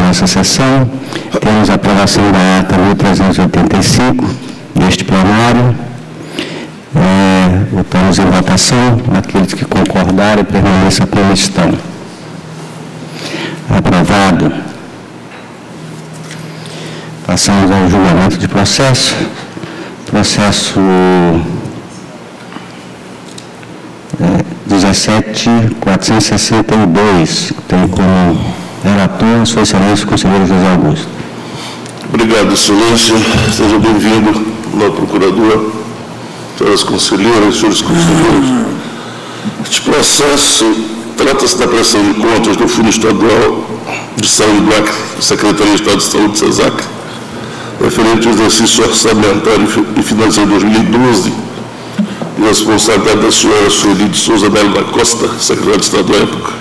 nossa sessão. Temos a aprovação da ata 1385 deste plenário. Votamos em votação. Aqueles que concordarem, permaneçam como estão. Aprovado. Passamos ao julgamento de processo. Processo 17.462, tem como relator, Sua Excelência, o conselheiro José Augusto. Obrigado, Excelência. Seja bem-vindo, novo procurador, senhoras conselheiras, senhores conselheiros. Este processo trata-se da prestação de contas do Fundo Estadual de Saúde do Acre, Secretaria de Estado de Saúde, SESAC, referente ao exercício orçamentário e financeiro de 2012, de responsabilidade da senhora Sueli de Souza Melo da Costa, secretária de Estado da época.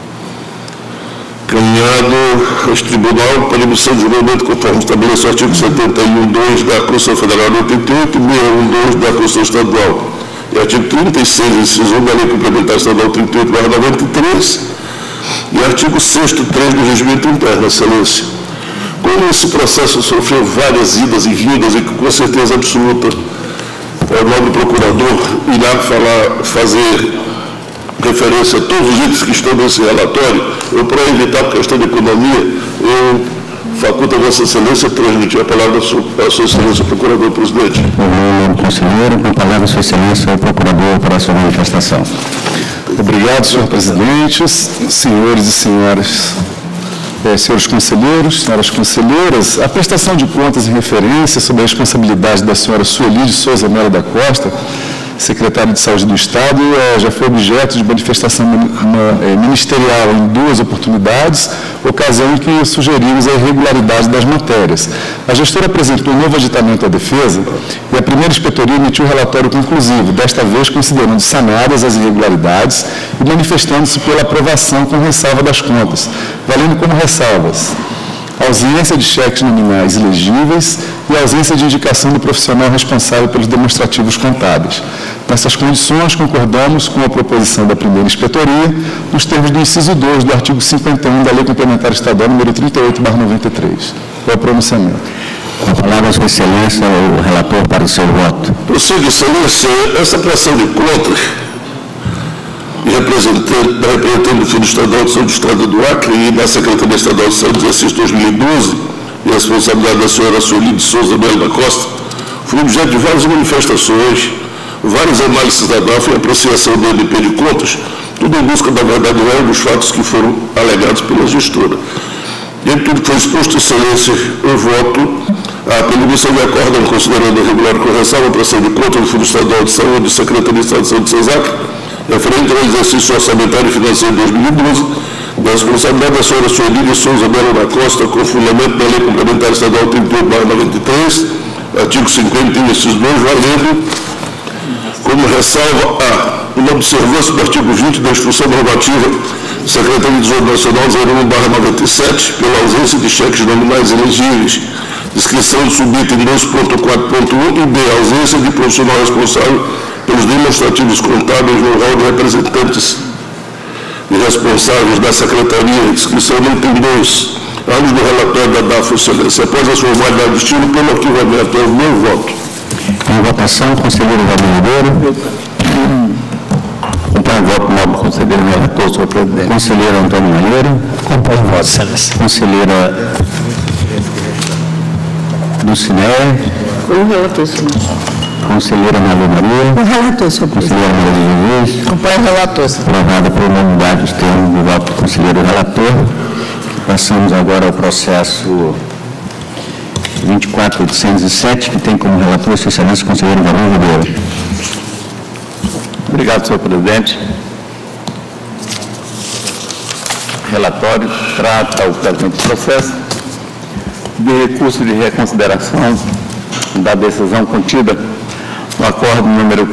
Caminhado a este tribunal para emissão de julgamento conforme estabelece o artigo 71.2 da Constituição Federal de 88 e 6.1.2 da Constituição Estadual, e artigo 36, inciso 1 da Lei Complementar Estadual 38/93, e artigo 6º, 3 do Regimento Interno, Excelência. Como esse processo sofreu várias idas e vindas e que, com certeza absoluta, o nobre procurador irá fazer referência a todos os itens que estão nesse relatório, para evitar a questão de economia, eu faculto a Vossa Excelência transmitir a palavra à Sua Excelência, Procurador-Presidente. O conselheiro, com a palavra, Sua Excelência, o Procurador, para a sua manifestação. Obrigado, senhor presidente, senhores e senhoras. Senhores conselheiros, senhoras conselheiras, a prestação de contas em referência sobre a responsabilidade da senhora Sueli de Souza Melo da Costa, secretária de Saúde do Estado, já foi objeto de manifestação ministerial em 2 oportunidades, ocasião em que sugerimos a irregularidade das matérias. A gestora apresentou um novo aditamento à defesa e a primeira inspetoria emitiu um relatório conclusivo, desta vez considerando sanadas as irregularidades e manifestando-se pela aprovação com ressalva das contas, valendo como ressalvas a ausência de cheques nominais ilegíveis e a ausência de indicação do profissional responsável pelos demonstrativos contábeis. Nessas condições, concordamos com a proposição da primeira inspetoria, nos termos do inciso 2 do artigo 51 da Lei Complementar Estadual número 38/93. É o pronunciamento. Com a palavra, Sua Excelência, o relator para o seu voto. Prossigo, Excelência, essa prestação de contas representando o Fundo Estadual de Saúde do Estado do Acre e da Secretaria Estadual de Saúde do exercício 2012, e a responsabilidade da senhora Sueli de Souza Melo da Costa, foi objeto de várias manifestações, várias análises da DAF e apreciação do MP de contas, tudo em busca da verdade real dos fatos que foram alegados pela gestora. Em tudo que foi exposto, Excelência, eu voto pela emissão de acórdão considerando a regular correção a prestação de contas do Fundo Estadual de Saúde e Secretaria de Estado de Saúde, SESAC, referente ao exercício orçamentário e financeiro de 2012, da responsabilidade da senhora Sueli de Souza Melo da Costa, com fundamento da Lei Complementar Estadual 38/93, artigo 50, inciso 2, valendo como ressalva uma observância do artigo 20 da Instrução Normativa Secretaria de Tesouro Nacional 01/97, pela ausência de cheques nominais elegíveis, descrição do subitem 2.4.1 e B, ausência de profissional responsável pelos demonstrativos contábeis no rol de representantes e responsáveis da Secretaria, inscrição no item 2, ambos no relatório da DAF, Excelência. Após as formalidades do estilo, pelo arquivamento, é o meu voto. Em votação, conselheiro Valdir Ribeiro. Acompanho o voto do nobre conselheiro relator, senhor presidente. Conselheiro Antônio Malheiro. Acompanho o voto, Excelência. Conselheira Luciné. Com o relator, senhor. Conselheira Malu Maria. Com o relator, senhor presidente. Conselheira Maria Jesus. Acompanho o relator, senhor. Aprovada por unanimidade os termos do voto do conselheiro relator. Passamos agora ao processo 24.807, que tem como relator Sua Excelência o conselheiro Valdir Ribeiro. Obrigado, senhor presidente. Relatório trata o presente processo de recurso de reconsideração da decisão contida no acordo número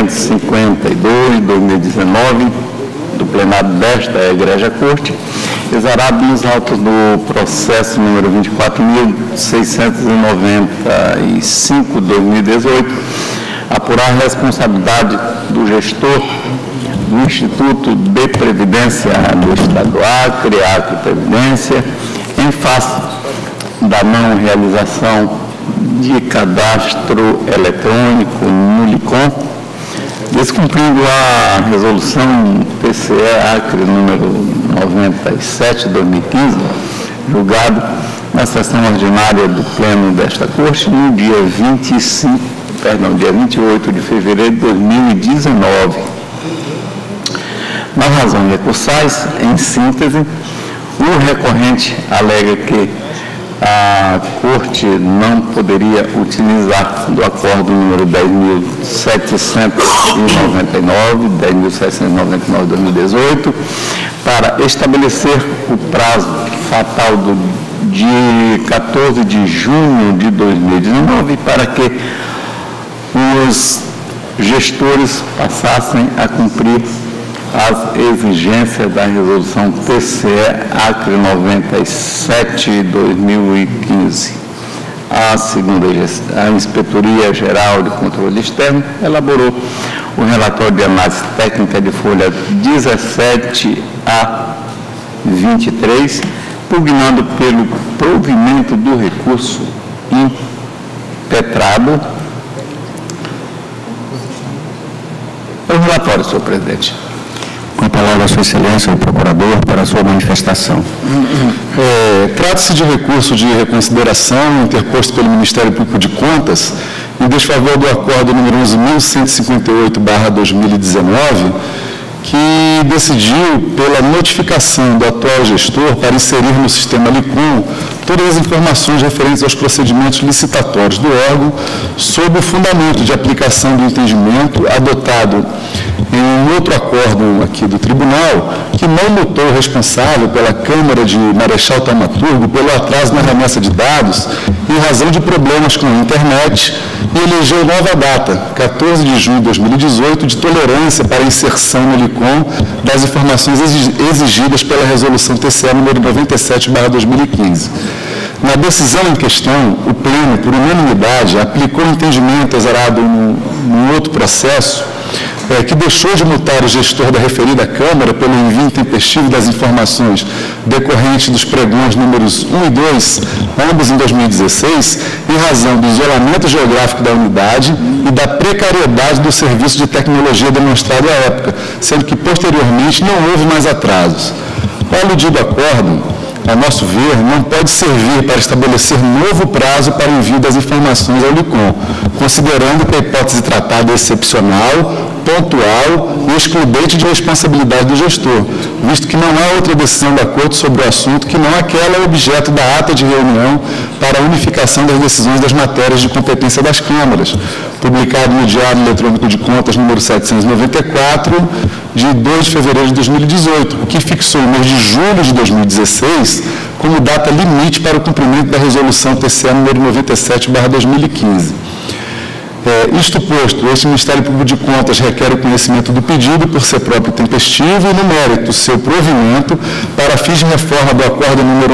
11.552/2019 do plenário desta Egrégia Corte, exarado nos autos do processo número 24.695/2018, apurar a responsabilidade do gestor do Instituto de Previdência do Estado do Acre, Acre Previdência, em face da não realização de cadastro eletrônico no LICOM, descumprindo a resolução TCE Acre número 97/2015, julgado na sessão ordinária do Pleno desta Corte no dia 28 de fevereiro de 2019. Nas razões recursais, em síntese, o recorrente alega que a Corte não poderia utilizar do acordo número 10.799, 10.799 de 2018, para estabelecer o prazo fatal de 14 de junho de 2019 para que os gestores passassem a cumprir as exigências da resolução TCE Acre 97/2015. A segunda, a Inspetoria Geral de Controle Externo elaborou o relatório de análise técnica de folha 17 a 23, pugnando pelo provimento do recurso impetrado. O relatório, senhor presidente. Com a palavra, Sua Excelência, o procurador, para a sua manifestação. Trata-se de recurso de reconsideração interposto pelo Ministério Público de Contas em desfavor do acordo número 11.158/2019, que decidiu pela notificação do atual gestor para inserir no sistema LICOM todas as informações referentes aos procedimentos licitatórios do órgão, sob o fundamento de aplicação do entendimento adotado em um outro acordo aqui do Tribunal, que não multou o responsável pela Câmara de Marechal Taumaturgo pelo atraso na remessa de dados em razão de problemas com a internet e elegeu nova data, 14 de junho de 2018, de tolerância para a inserção no LICOM das informações exigidas pela resolução TCE número 97/2015. Na decisão em questão, o Pleno, por unanimidade, aplicou o entendimento exarado no outro processo, que deixou de multar o gestor da referida Câmara pelo envio intempestivo das informações decorrentes dos pregões números 1 e 2, ambos em 2016, em razão do isolamento geográfico da unidade e da precariedade do serviço de tecnologia demonstrado à época, sendo que, posteriormente, não houve mais atrasos. O aludido acordo, a nosso ver, não pode servir para estabelecer novo prazo para o envio das informações ao LICOM, considerando que a hipótese tratada é excepcional, pontual e excludente de responsabilidade do gestor, visto que não há outra decisão da Corte sobre o assunto que não aquela objeto da ata de reunião para a unificação das decisões das matérias de competência das câmaras, publicado no Diário Eletrônico de Contas número 794, de 2 de fevereiro de 2018, o que fixou o mês de julho de 2016 como data limite para o cumprimento da resolução TCE número 97/2015. Isto posto, este Ministério Público de Contas requer o conhecimento do pedido por ser próprio tempestivo e, no mérito, seu provimento para fins de reforma do acordo número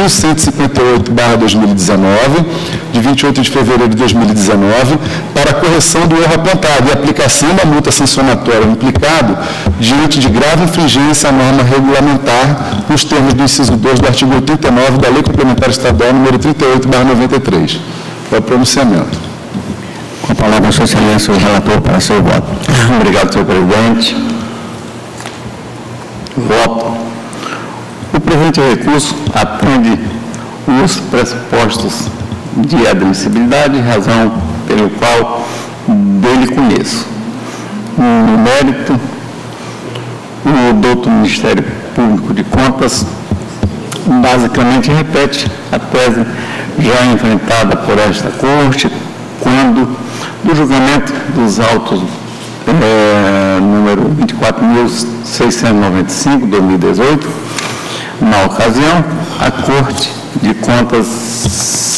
11.158/2019, de 28 de fevereiro de 2019, para a correção do erro apontado e aplicação da multa sancionatória implicado diante de grave infringência à norma regulamentar nos termos do inciso 2 do artigo 89 da Lei Complementar Estadual número 38/93. É o pronunciamento. Com a palavra, Sua Excelência, o relator, para seu voto. Obrigado, senhor presidente. Voto. O presente recurso atende os pressupostos de admissibilidade, razão pelo qual dele conheço. No mérito, o doutor Ministério Público de Contas basicamente repete a tese já enfrentada por esta Corte, quando do julgamento dos autos número 24.695, 2018, na ocasião, a Corte de Contas,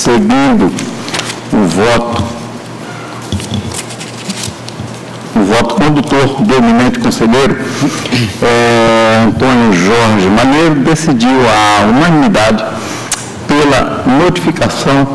seguindo o voto condutor do eminente conselheiro Antônio Jorge Malheiro decidiu à unanimidade pela notificação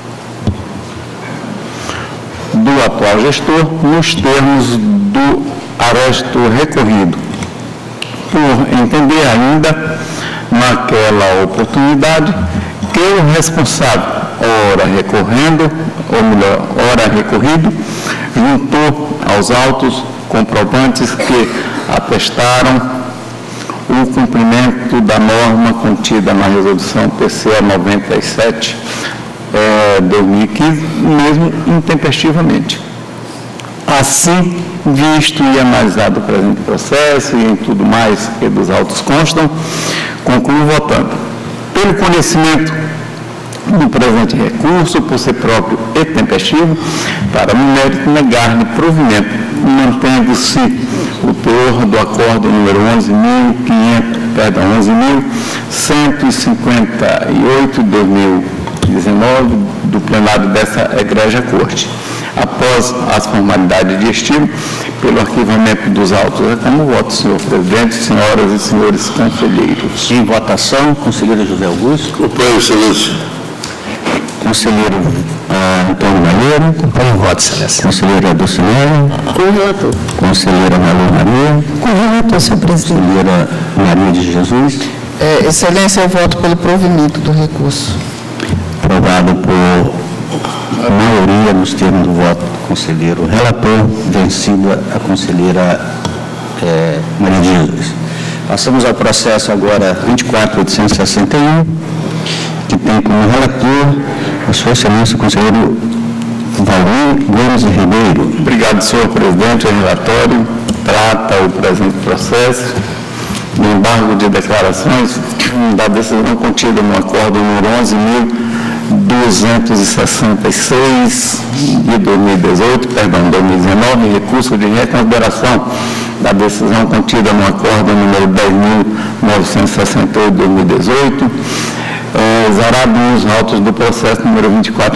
do atual gestor nos termos do aresto recorrido, por entender ainda naquela oportunidade que o responsável, ora recorrendo, ou melhor, ora recorrido, juntou aos autos comprovantes que atestaram o cumprimento da norma contida na resolução TCE 97, 2015, mesmo intempestivamente. Assim, visto e analisado o presente processo e em tudo mais que dos autos constam, concluo votando pelo conhecimento do presente recurso, por ser próprio e tempestivo, para no mérito negar-lhe provimento, mantendo-se o teor do acordo número 11.158 de 2019 do plenário dessa egrégia Corte. Após as formalidades de estilo, pelo arquivamento dos autos, como voto, senhor presidente, senhoras e senhores conselheiros. Em votação, conselheiro José Augusto. Acompanho, excelência. Conselheiro Antônio Malheiro. Acompanho o voto, excelência. Conselheira Dulcinea. Com o relator. Conselheira Malu Maria. Com o relator, senhor presidente. Conselheira Maria de Jesus. Excelência, eu voto pelo provimento do recurso. Aprovado por maioria nos termos do voto do conselheiro relator, vencida a conselheira Maria de Jesus. Passamos ao processo agora 24.861, que tem como relator a sua excelência o conselheiro Valdir Gomes de Ribeiro. Obrigado, senhor presidente. O relatório trata o presente processo do embargo de declarações da decisão contida no acordo número 11.266 de 2018, 2019, recurso de reconsideração da decisão contida no acordo número 10.968 de 2018, exarado nos autos do processo número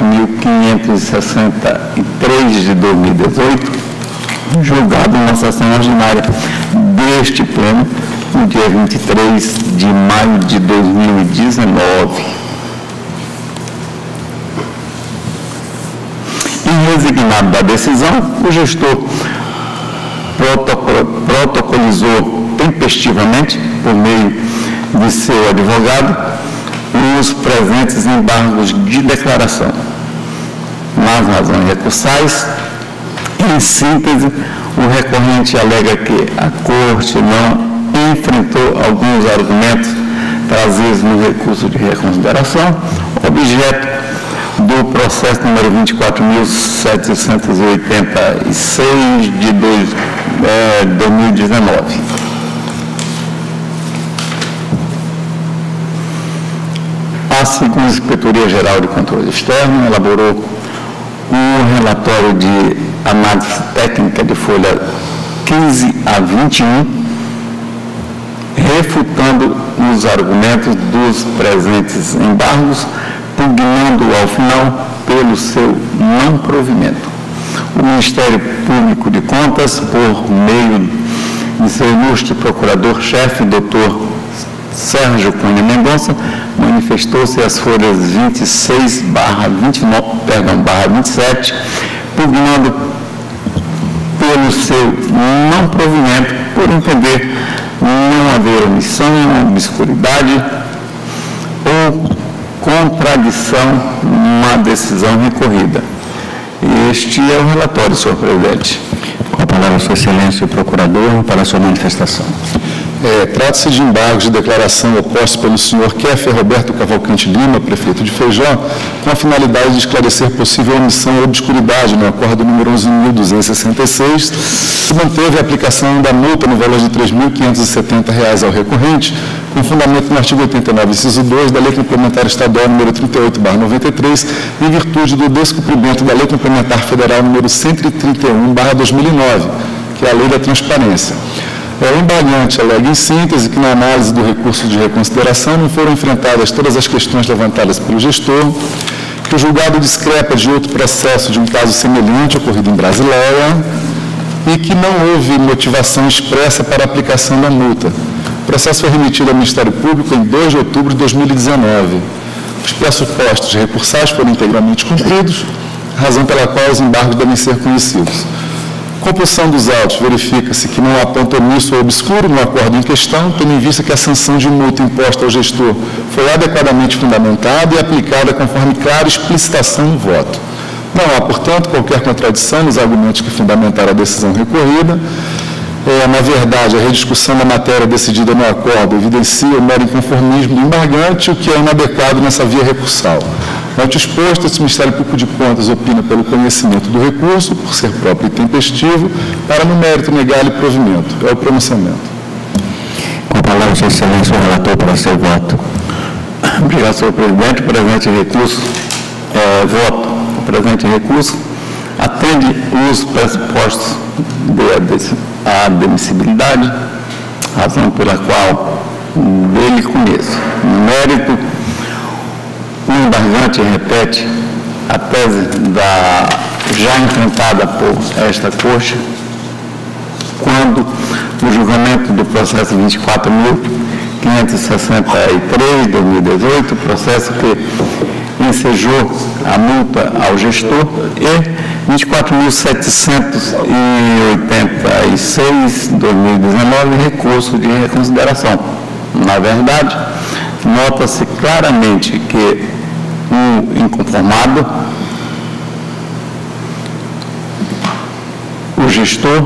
24.563 de 2018, julgado na sessão ordinária deste pleno, no dia 23 de maio de 2019. Resignado da decisão, o gestor protocolizou tempestivamente, por meio de seu advogado, os presentes embargos de declaração. Nas razões recursais, em síntese, o recorrente alega que a Corte não enfrentou alguns argumentos trazidos no recurso de reconsideração, objeto do processo número 24.786 de 2019. A segunda Inspetoria Geral de Controle Externo elaborou um relatório de análise técnica de folha 15 a 21, refutando os argumentos dos presentes embargos, pugnando ao final pelo seu não provimento. O Ministério Público de Contas, por meio de seu ilustre procurador-chefe, doutor Sérgio Cunha Mendonça, manifestou-se às folhas 26/27, pugnando pelo seu não provimento, por entender não haver omissão, obscuridade ou contradição na decisão recorrida. Este é o relatório, senhor presidente. Com a palavra, sua excelência, o procurador, para a sua manifestação. Trata-se de embargos de declaração opostos pelo senhor Kéfer Roberto Cavalcante Lima, prefeito de Feijó, com a finalidade de esclarecer possível omissão ou obscuridade no acordo número 11.266, que manteve a aplicação da multa no valor de R$ 3.570 ao recorrente, com fundamento no artigo 89, inciso 2 da Lei Complementar Estadual número 38/93, em virtude do descumprimento da Lei Complementar Federal número 131/2009, que é a Lei da Transparência. O embargante alega em síntese que na análise do recurso de reconsideração não foram enfrentadas todas as questões levantadas pelo gestor, que o julgado discrepa de outro processo de um caso semelhante ocorrido em Brasileia, e que não houve motivação expressa para a aplicação da multa. O processo foi remetido ao Ministério Público em 2 de outubro de 2019. Os pressupostos recursais foram integralmente cumpridos, razão pela qual os embargos devem ser conhecidos. Compulsão dos autos, verifica-se que não há ponto omisso ou obscuro no acordo em questão, tendo em vista que a sanção de multa imposta ao gestor foi adequadamente fundamentada e aplicada conforme clara explicitação no voto. Não há, portanto, qualquer contradição nos argumentos que fundamentaram a decisão recorrida. Na verdade, a rediscussão da matéria decidida no acordo evidencia o mero inconformismo do embargante, o que é inadequado nessa via recursal. Ante o exposto, o Ministério Público de Contas opina pelo conhecimento do recurso, por ser próprio e tempestivo, para, no mérito, negar-lhe provimento. É o pronunciamento. Com a palavra, Sua Excelência, o relator para seu voto. Obrigado, senhor presidente. O presente recurso, voto. O presente recurso atende os pressupostos da admissibilidade, razão pela qual dele conheço. No mérito, o embargante repete a tese já enfrentada por esta Corte, quando no julgamento do processo 24.563/2018, processo que ensejou a multa ao gestor, e 24.786/2019, recurso de reconsideração. Na verdade, nota-se claramente que o inconformado, o gestor,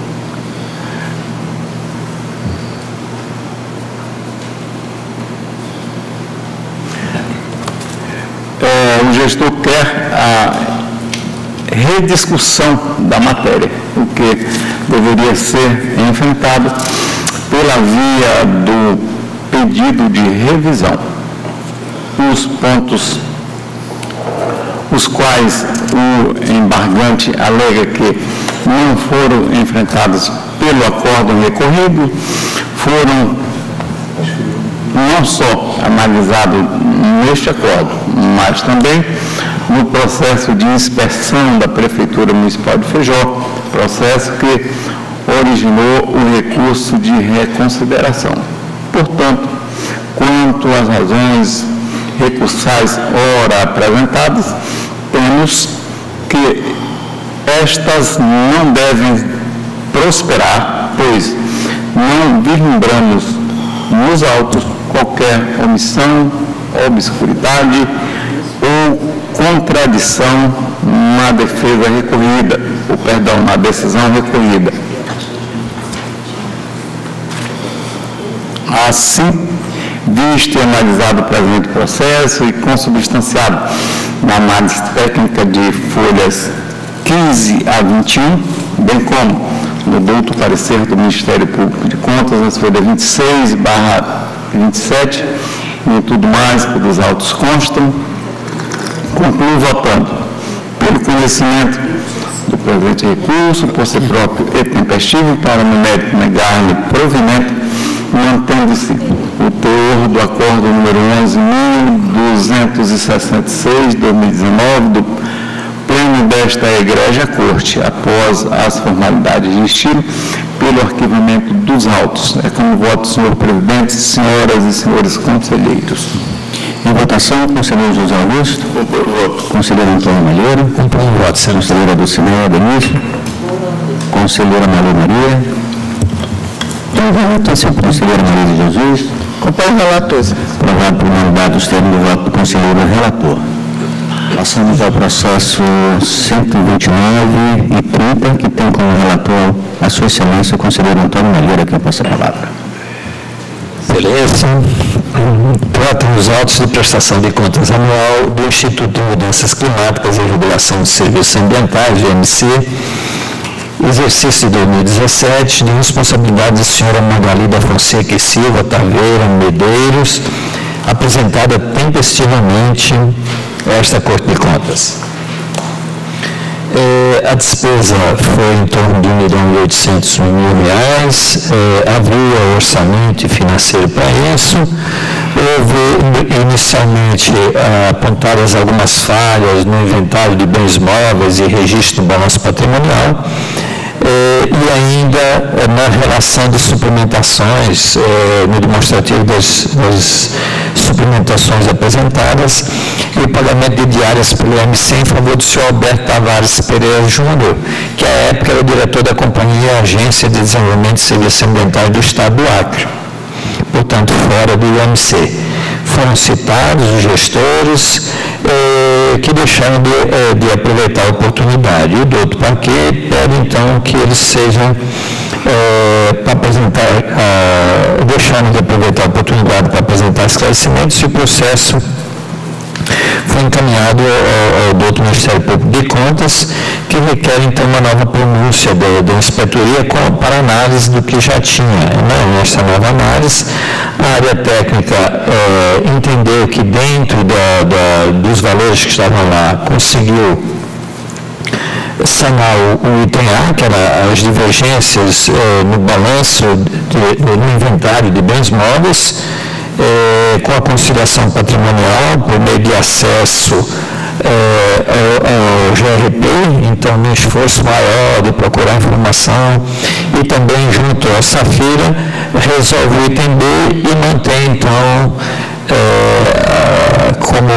quer a rediscussão da matéria, o que deveria ser enfrentado pela via do pedido de revisão. Os pontos os quais o embargante alega que não foram enfrentados pelo acordo recorrido foram não só analisados neste acordo, mas também no processo de inspeção da Prefeitura Municipal de Feijó, processo que originou o recurso de reconsideração. Portanto, quanto às razões recursais ora apresentadas, temos que estas não devem prosperar, pois não vislumbramos nos autos qualquer omissão, obscuridade ou contradição na defesa recorrida, ou perdão, na decisão recorrida. Assim, visto e analisado o presente processo e consubstanciado na análise técnica de folhas 15 a 21, bem como no douto parecer do Ministério Público de Contas, nas folhas 26/27, e tudo mais que dos autos constam, concluo votando pelo conhecimento do presente recurso, por ser próprio e tempestivo, para no mérito negar-lhe provimento, mantendo-se o teor do acordo número 11.266/2019 do pleno desta egrégia Corte, após as formalidades de estilo, pelo arquivamento dos autos. É como voto, senhor presidente, senhoras e senhores conselheiros. Em votação, conselheiro José Augusto. Compõe o voto. Conselheiro Antônio Malheiro. Compõe o voto. Conselheira Dulcinea Benício. Conselheira Maria Maria. Conselheira Maria de Jesus. Compõe o relator. Aprovado por unanimidade dos termos do voto do conselheiro relator. Passamos ao processo 129 e 30, que tem como relator a Sua Excelência o conselheiro Antônio Malheiro, que passa a palavra. Excelência, trata os autos de prestação de contas anual do Instituto de Mudanças Climáticas e Regulação de Serviços Ambientais, GMC, exercício de 2017, de responsabilidade da senhora Magali da Fonseca e Silva Taveira Medeiros, apresentada tempestivamente a esta Corte de Contas. A despesa foi em torno de R$1.800.000, havia orçamento financeiro para isso, houve inicialmente apontadas algumas falhas no inventário de bens móveis e registro do balanço patrimonial. e ainda na relação de suplementações, no demonstrativo das suplementações apresentadas, e o pagamento de diárias pelo MC em favor do senhor Alberto Tavares Pereira Júnior, que à época era o diretor da Companhia Agência de Desenvolvimento de Serviços Ambientais do Estado do Acre, portanto fora do IMC. Foram citados os gestores que deixaram de aproveitar a oportunidade. O doutor Paquet pede, então, que eles sejam para apresentar, deixaram de aproveitar a oportunidade para apresentar esclarecimentos, e o processo foi encaminhado ao doutor Ministério Público de Contas, que requer, então, uma nova pronúncia da inspetoria para análise do que já tinha. Nessa nova análise, a área técnica entendeu que dentro dos valores que estavam lá, conseguiu sanar o item A, que era as divergências no balanço, no inventário de bens móveis, com a conciliação patrimonial, por meio de acesso ao GRP, então, no esforço maior de procurar informação, e também junto ao Safira, resolve o item B e mantém, então, como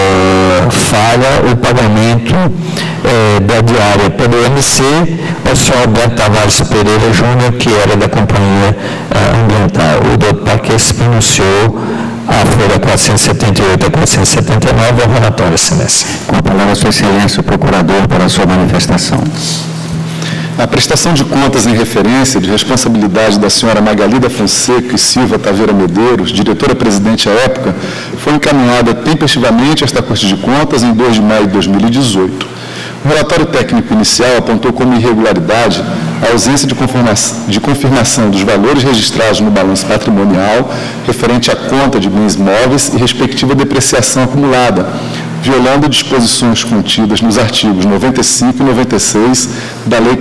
falha o pagamento da diária pelo MC ao senhor Alberto Tavares Pereira Júnior, que era da Companhia Ambiental. O doutor Paquet se pronunciou a folha 478 a 479, ao relatório, excelência. Com a palavra, sua excelência, o procurador, para a sua manifestação. A prestação de contas em referência de responsabilidade da senhora Magalida Fonseca e Silva Taveira Medeiros, diretora-presidente à época, foi encaminhada tempestivamente a esta Corte de Contas em 2 de maio de 2018. O relatório técnico inicial apontou como irregularidade a ausência de confirmação dos valores registrados no balanço patrimonial referente à conta de bens móveis e respectiva depreciação acumulada, violando disposições contidas nos artigos 95 e 96 da Lei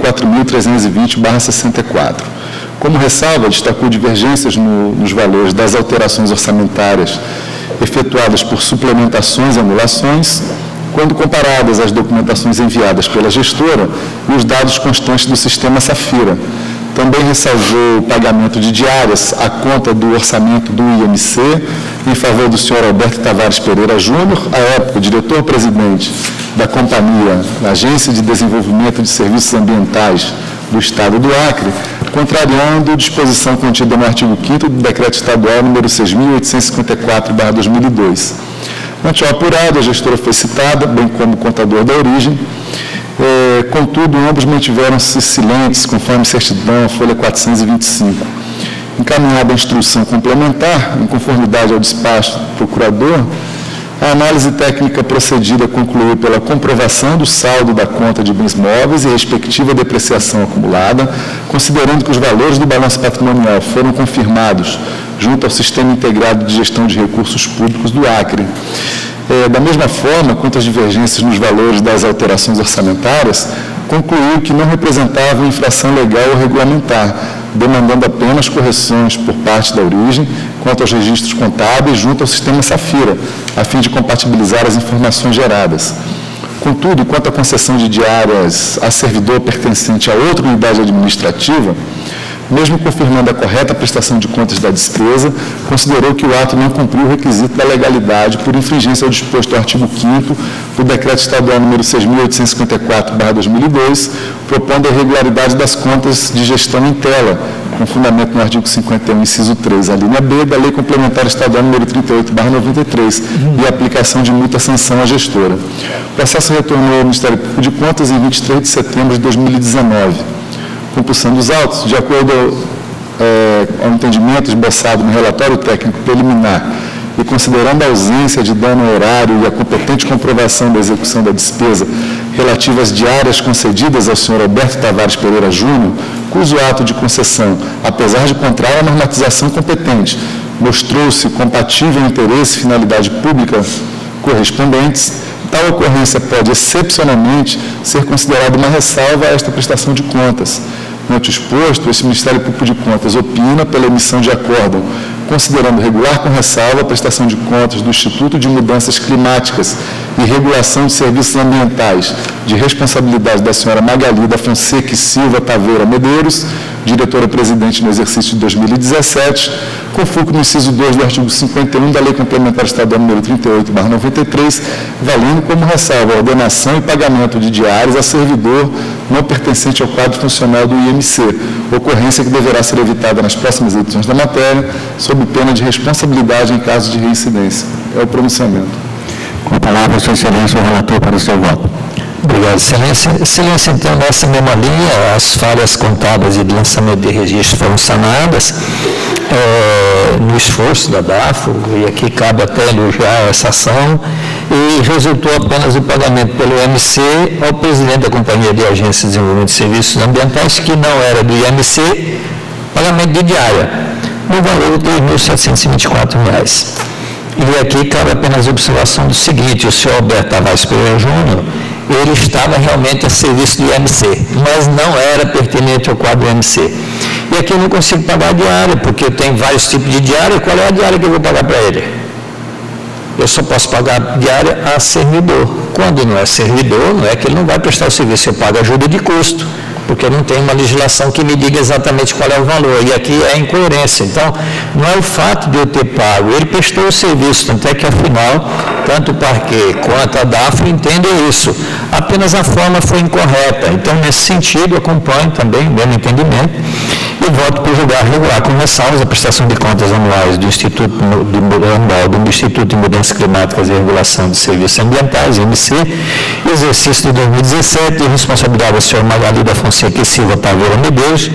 4.320/64. Como ressalva, destacou divergências nos valores das alterações orçamentárias efetuadas por suplementações e anulações, quando comparadas às documentações enviadas pela gestora e os dados constantes do sistema Safira. Também ressalvou o pagamento de diárias à conta do orçamento do IMC em favor do senhor Alberto Tavares Pereira Júnior, à época diretor-presidente da Companhia Agência de Desenvolvimento de Serviços Ambientais do Estado do Acre, contrariando disposição contida no artigo 5º do Decreto Estadual número 6.854/2002. Ante o apurado, a gestora foi citada, bem como o contador da origem. Contudo, ambos mantiveram-se silentes, conforme certidão, folha 425. Encaminhada a instrução complementar, em conformidade ao despacho do procurador, a análise técnica procedida concluiu pela comprovação do saldo da conta de bens móveis e respectiva depreciação acumulada, considerando que os valores do balanço patrimonial foram confirmados junto ao Sistema Integrado de Gestão de Recursos Públicos do Acre. Da mesma forma, quanto às divergências nos valores das alterações orçamentárias, concluiu que não representavam infração legal ou regulamentar, demandando apenas correções por parte da origem quanto aos registros contábeis junto ao sistema Safira, a fim de compatibilizar as informações geradas. Contudo, quanto à concessão de diárias a servidor pertencente a outra unidade administrativa, mesmo confirmando a correta prestação de contas da despesa, considerou que o ato não cumpriu o requisito da legalidade por infringência ao disposto do artigo 5º do Decreto Estadual número 6.854/2002, propondo a irregularidade das contas de gestão em tela, com fundamento no artigo 51, inciso 3, a linha B, da Lei Complementar Estadual número 38/93, e a aplicação de multa-sanção à gestora. O processo retornou ao Ministério Público de Contas em 23 de setembro de 2019. Compulsão dos autos, de acordo ao entendimento esboçado no relatório técnico preliminar e considerando a ausência de dano ao horário e a competente comprovação da execução da despesa relativa às diárias concedidas ao senhor Alberto Tavares Pereira Júnior, cujo ato de concessão, apesar de contrário à normatização competente, mostrou-se compatível ao interesse e finalidade pública correspondentes, tal ocorrência pode, excepcionalmente, ser considerada uma ressalva a esta prestação de contas. Ante o exposto, esse Ministério Público de Contas opina pela emissão de acórdão, considerando regular com ressalva a prestação de contas do Instituto de Mudanças Climáticas e regulação de serviços ambientais de responsabilidade da senhora Magali da Fonseca e Silva Taveira Medeiros, diretora-presidente no exercício de 2017, com foco no inciso 2 do artigo 51 da Lei Complementar Estadual número 38/93, valendo como ressalva a ordenação e pagamento de diárias a servidor não pertencente ao quadro funcional do IMC, ocorrência que deverá ser evitada nas próximas edições da matéria, sob pena de responsabilidade em caso de reincidência. É o pronunciamento. Com a palavra, Sua Excelência, o relator para o seu voto. Obrigado, Excelência. Excelência, então, nessa mesma linha, as falhas contábeis e de lançamento de registro foram sanadas no esforço da DAFO, e aqui cabe até elogiar essa ação, e resultou apenas o pagamento pelo IMC ao presidente da Companhia de Agência de Desenvolvimento de Serviços Ambientais, que não era do IMC, pagamento de diária, no valor de R$ 2.724. E aqui cabe apenas a observação do seguinte: o senhor Alberto Tavares Pereira Júnior, ele estava realmente a serviço do IMC, mas não era pertinente ao quadro do IMC. E aqui eu não consigo pagar a diária, porque eu tenho vários tipos de diária. Qual é a diária que eu vou pagar para ele? Eu só posso pagar a diária a servidor. Quando não é servidor, não é que ele não vai prestar o serviço, eu pago ajuda de custo, porque não tem uma legislação que me diga exatamente qual é o valor, e aqui é incoerência. Então, não é o fato de eu ter pago, ele prestou o serviço, tanto é que, afinal, tanto o Parquet quanto a DAFO entendem isso, apenas a forma foi incorreta. Então, nesse sentido, acompanho também o meu entendimento e voto por julgar regular com ressalvas a prestação de contas anuais do Instituto de Mudanças Climáticas e Regulação de Serviços Ambientais, IMC, exercício de 2017, de responsabilidade da senhora Magali da Fonseca e Silva Taveira Medeiros,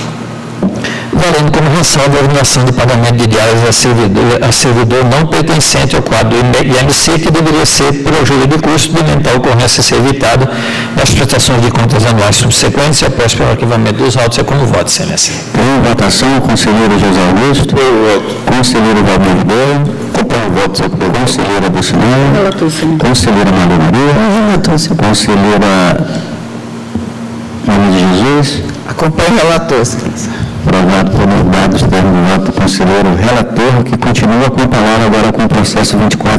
valendo como ressalva a ordenação de pagamento de diárias a servidor não pertencente ao quadro do IMC, que deveria ser por ajuda de custo, de eventual ocorrência ser evitada nas prestações de contas anuais subsequentes e após pelo arquivamento dos autos. É como voto, Excelência. Em votação, o conselheiro José Augusto. Conselheiro Valmir Ribeiro. Acompanho o voto do conselheira Bucinão. Conselheira Maria Maria. Conselheira Maria de Jesus. Acompanho o relator, Excelência. Aprovado por unanimidade, os termos do voto do conselheiro relator, que continua com a palavra agora com o processo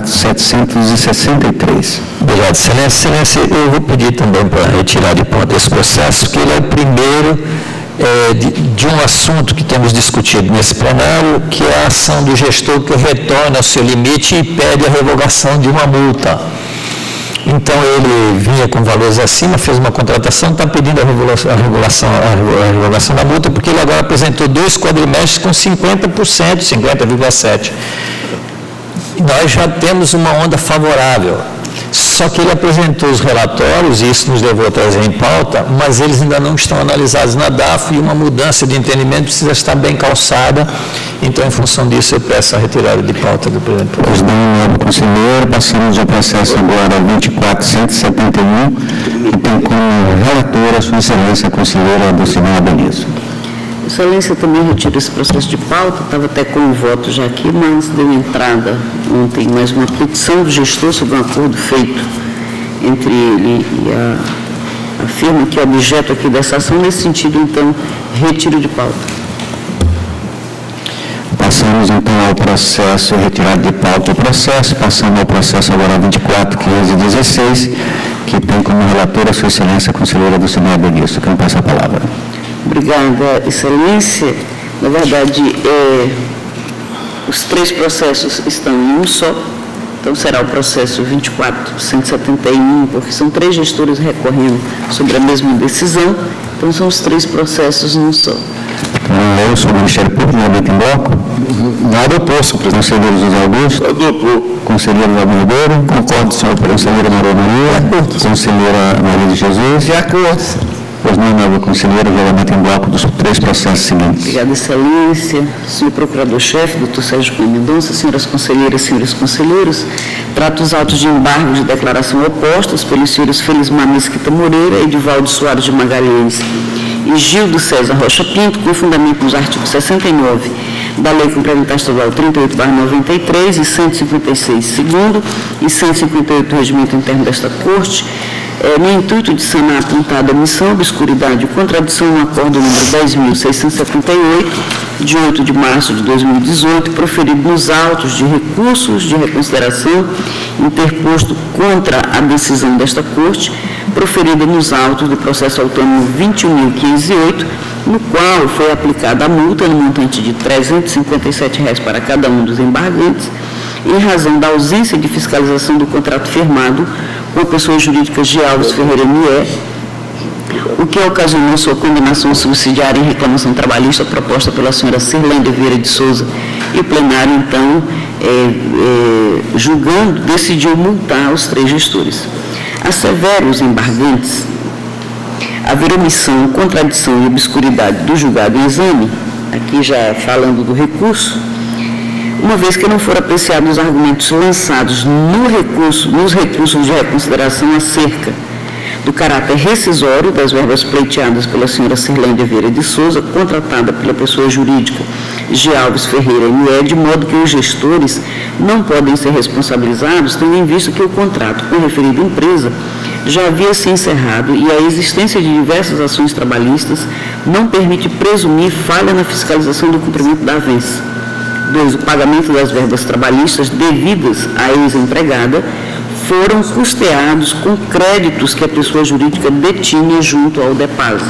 24.763. Obrigado, Excelência. Excelência, eu vou pedir também para retirar de ponta esse processo, porque ele é o primeiro de um assunto que temos discutido nesse plenário, que é a ação do gestor que retorna ao seu limite e pede a revogação de uma multa. Então, ele vinha com valores acima, fez uma contratação, está pedindo a revogação da multa, porque ele agora apresentou 2 quadrimestres com 50%, 50,7%. Nós já temos uma onda favorável. Só que ele apresentou os relatórios, e isso nos levou a trazer em pauta, mas eles ainda não estão analisados na DAFO, e uma mudança de entendimento precisa estar bem calçada. Então, em função disso, eu peço a retirada de pauta do presidente. Pois não, nobre conselheiro, passamos ao processo agora 24.171, que tem como relatora a Sua Excelência a conselheira Dulcinea Benício. Excelência, eu também retiro esse processo de pauta, estava até com o voto já aqui, mas deu entrada ontem mais uma petição do gestor sobre um acordo feito entre ele e a firma que é objeto aqui dessa ação. Nesse sentido, então, retiro de pauta. Passamos, então, ao processo retirado de pauta o processo, passando ao processo agora 24.516, que tem como relatora a Sua Excelência a conselheira Dulcinea Benício. Quem passa a palavra? Obrigada, Excelência. Na verdade, os 3 processos estão em um só, então será o processo 24.171, porque são 3 gestores recorrendo sobre a mesma decisão, então são os 3 processos em um só. Eu sou o Ministério Público, Alberto em bloco. Nada oposto, presidente. Conselheiro José Augusto. Conselheiro Valmir Ribeiro. Concordo, senhor. Conselheira Maria Maria. Conselheira Maria de Jesus. De acordo. Pois não, nobre conselheiro, julgamento em bloco dos 3 processos seguintes. Obrigada, Excelência. Senhor Procurador-Chefe, doutor Sérgio Cunha Mendonça, senhoras conselheiras, senhores conselheiros, trato os autos de embargo de declaração opostos pelos senhores Felismar Mesquita Moreira, Edivaldo Soares de Magalhães e Gildo César Rocha Pinto, com fundamento nos artigos 69 da Lei Complementar Estadual 38/93 e 156, segundo, e 158 do Regimento Interno desta Corte, no intuito de sanar a apontada omissão, obscuridade e contradição no acordo número 10.678, de 8 de março de 2018, proferido nos autos de recursos de reconsideração interposto contra a decisão desta Corte, proferida nos autos do processo autônomo 21.508, no qual foi aplicada a multa no montante de R$ 357 para cada um dos embargantes, em razão da ausência de fiscalização do contrato firmado com a pessoa jurídica G. Alves Ferreira ME, o que ocasionou sua condenação subsidiária em reclamação trabalhista proposta pela senhora Cirlândia Vieira de Souza, e o plenário, então, julgando, decidiu multar os 3 gestores. Assevera os embargantes haver omissão, contradição e obscuridade do julgado em exame, aqui já falando do recurso, uma vez que não foram apreciados os argumentos lançados nos recursos de reconsideração acerca do caráter rescisório das verbas pleiteadas pela senhora Cirlândia Vieira de Souza, contratada pela pessoa jurídica G. Alves Ferreira ME, de modo que os gestores não podem ser responsabilizados, tendo em vista que o contrato com a referida empresa já havia se encerrado e a existência de diversas ações trabalhistas não permite presumir falha na fiscalização do cumprimento da avença. 2. O pagamento das verbas trabalhistas devidas à ex-empregada foram custeados com créditos que a pessoa jurídica detinha junto ao DEPASE.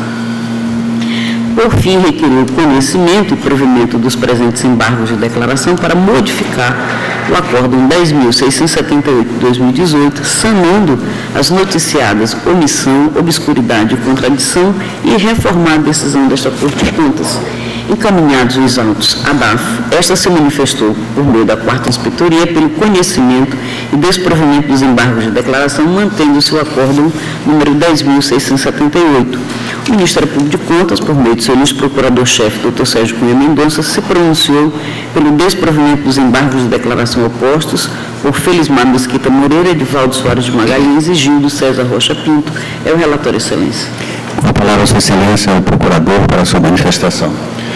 Por fim, requeriu conhecimento e provimento dos presentes embargos de declaração para modificar o Acórdão 10.678 de 2018, sanando as noticiadas omissão, obscuridade e contradição e reformar a decisão desta Corte de Contas. Encaminhados os autos à DAF, esta se manifestou, por meio da 4ª Inspetoria, pelo conhecimento e desprovimento dos embargos de declaração, mantendo-se o acórdão número 10.678. O Ministério Público de Contas, por meio de seu ilustre procurador-chefe, Dr. Sérgio Cunha Mendonça, se pronunciou pelo desprovimento dos embargos de declaração opostos por Felismar Mesquita Moreira, Edivaldo Soares de Magalhães e Gildo César Rocha Pinto. É o relator, Excelência. Com a palavra, Sua Excelência, ao procurador para a sua manifestação.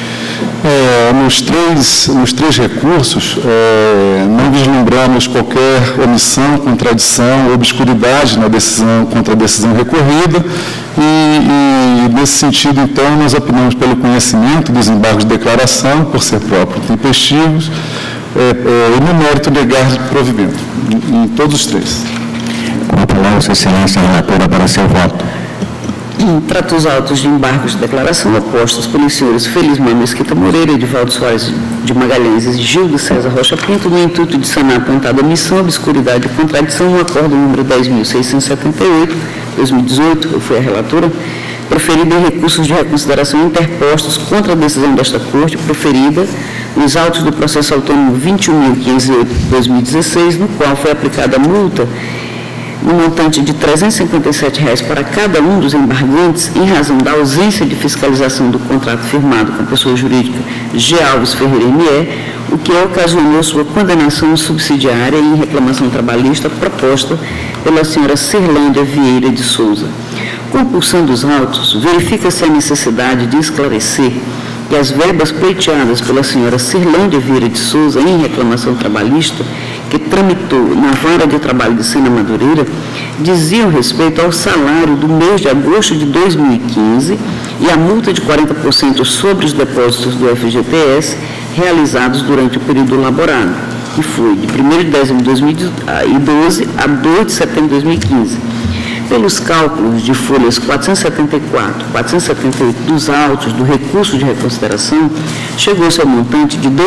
Nos três recursos, não vislumbramos qualquer omissão, contradição, obscuridade na decisão, contra a decisão recorrida e nesse sentido, então, nós opinamos pelo conhecimento dos embargos de declaração, por ser próprios e tempestivos, e no mérito legal de provimento, em todos os 3. Com a palavra, Sua Excelência, relatora para seu voto. Trata os autos de embargos de declaração opostos pelos senhores Felismar Mesquita Moreira, Edivaldo Soares de Magalhães e Gildo César Rocha Pinto, no intuito de sanar a apontada omissão, obscuridade e contradição no acordo número 10.678, 2018, eu fui a relatora, proferido em recursos de reconsideração interpostos contra a decisão desta Corte, proferida nos autos do processo autônomo 21.508, 2016, no qual foi aplicada a multa no montante de R$ 357 para cada um dos embargantes, em razão da ausência de fiscalização do contrato firmado com a pessoa jurídica G. Alves Ferreira ME, o que ocasionou sua condenação subsidiária em reclamação trabalhista proposta pela senhora Cirlândia Vieira de Souza. Compulsando os autos, verifica-se a necessidade de esclarecer que as verbas pleiteadas pela senhora Cirlândia Vieira de Souza em reclamação trabalhista, que tramitou na Vara de Trabalho de Sena Madureira, diziam respeito ao salário do mês de agosto de 2015 e a multa de 40% sobre os depósitos do FGTS realizados durante o período laborado, que foi de 1º de dezembro de 2012 a 2 de setembro de 2015. Pelos cálculos de folhas 474, 478 dos autos do recurso de reconsideração, chegou-se ao montante de R$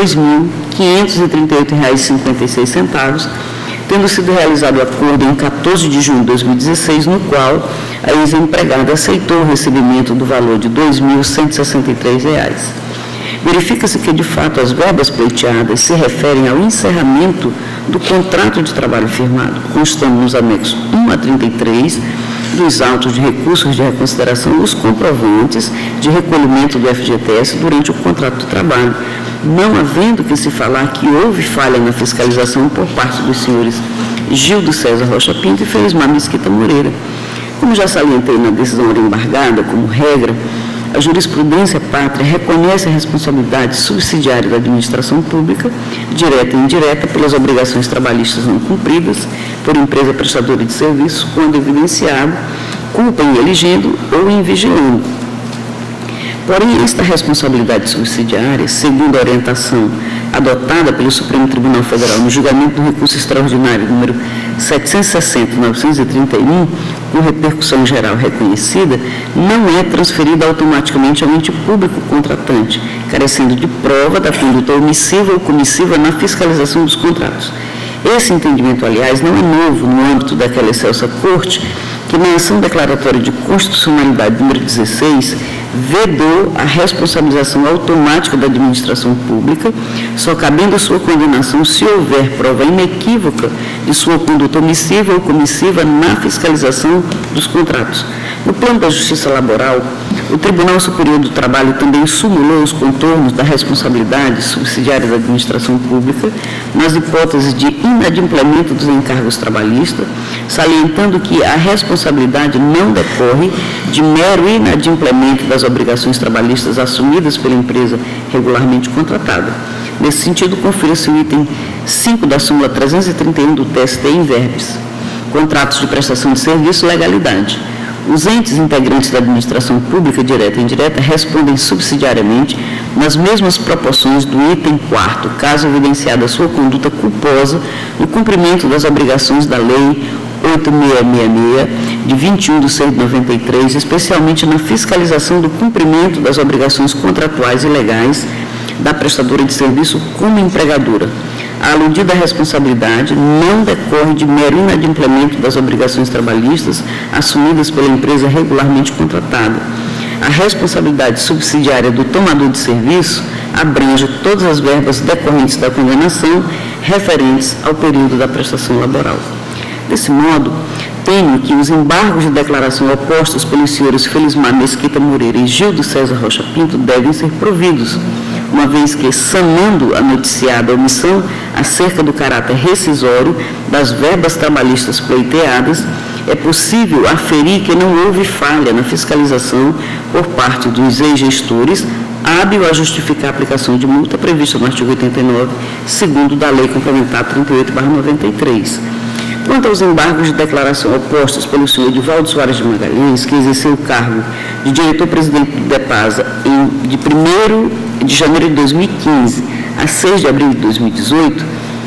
2.538,56, tendo sido realizado o acordo em 14 de junho de 2016, no qual a ex-empregada aceitou o recebimento do valor de R$ 2.163. Verifica-se que, de fato, as verbas pleiteadas se referem ao encerramento do contrato de trabalho firmado, constando nos anexos 1 a 33 dos autos de recursos de reconsideração os comprovantes de recolhimento do FGTS durante o contrato de trabalho, não havendo que se falar que houve falha na fiscalização por parte dos senhores Gildo César Rocha Pinto e Felismar Mesquita Moreira. Como já salientei na decisão embargada, como regra, a jurisprudência pátria reconhece a responsabilidade subsidiária da administração pública, direta e indireta, pelas obrigações trabalhistas não cumpridas por empresa prestadora de serviço, quando evidenciado, culpa em elegendo ou em vigilando. Porém, esta responsabilidade subsidiária, segundo a orientação adotada pelo Supremo Tribunal Federal no julgamento do recurso extraordinário número 760.931, com repercussão geral reconhecida, não é transferida automaticamente ao ente público contratante, carecendo de prova da conduta omissiva ou comissiva na fiscalização dos contratos. Esse entendimento, aliás, não é novo no âmbito daquela excelsa Corte, que na ação declaratória de constitucionalidade número 16, vedou a responsabilização automática da administração pública, só cabendo a sua condenação se houver prova inequívoca de sua conduta omissiva ou comissiva na fiscalização dos contratos. No plano da Justiça Laboral, o Tribunal Superior do Trabalho também sumulou os contornos da responsabilidade subsidiária da administração pública nas hipóteses de inadimplemento dos encargos trabalhistas, salientando que a responsabilidade não decorre de mero inadimplemento das obrigações trabalhistas assumidas pela empresa regularmente contratada. Nesse sentido, confira-se o item 5 da súmula 331 do TST em verbis. Contratos de prestação de serviço, legalidade. Os entes integrantes da administração pública, direta e indireta, respondem subsidiariamente nas mesmas proporções do item 4º, caso evidenciada a sua conduta culposa no cumprimento das obrigações da Lei 8666, de 21/6/93, especialmente na fiscalização do cumprimento das obrigações contratuais e legais da prestadora de serviço como empregadora. A aludida responsabilidade não decorre de mero inadimplemento das obrigações trabalhistas assumidas pela empresa regularmente contratada. A responsabilidade subsidiária do tomador de serviço abrange todas as verbas decorrentes da condenação referentes ao período da prestação laboral. Desse modo, temo que os embargos de declaração opostos pelos senhores Felismar Mesquita Moreira e Gildo César Rocha Pinto devem ser providos, uma vez que, sanando a noticiada omissão acerca do caráter rescisório das verbas trabalhistas pleiteadas, é possível aferir que não houve falha na fiscalização por parte dos ex-gestores, hábil a justificar a aplicação de multa prevista no artigo 89, segundo da Lei Complementar 38/93. Quanto aos embargos de declaração opostos pelo senhor Edivaldo Soares de Magalhães, que exerceu o cargo de diretor-presidente do DEPASA de 1º de janeiro de 2015 a 6 de abril de 2018,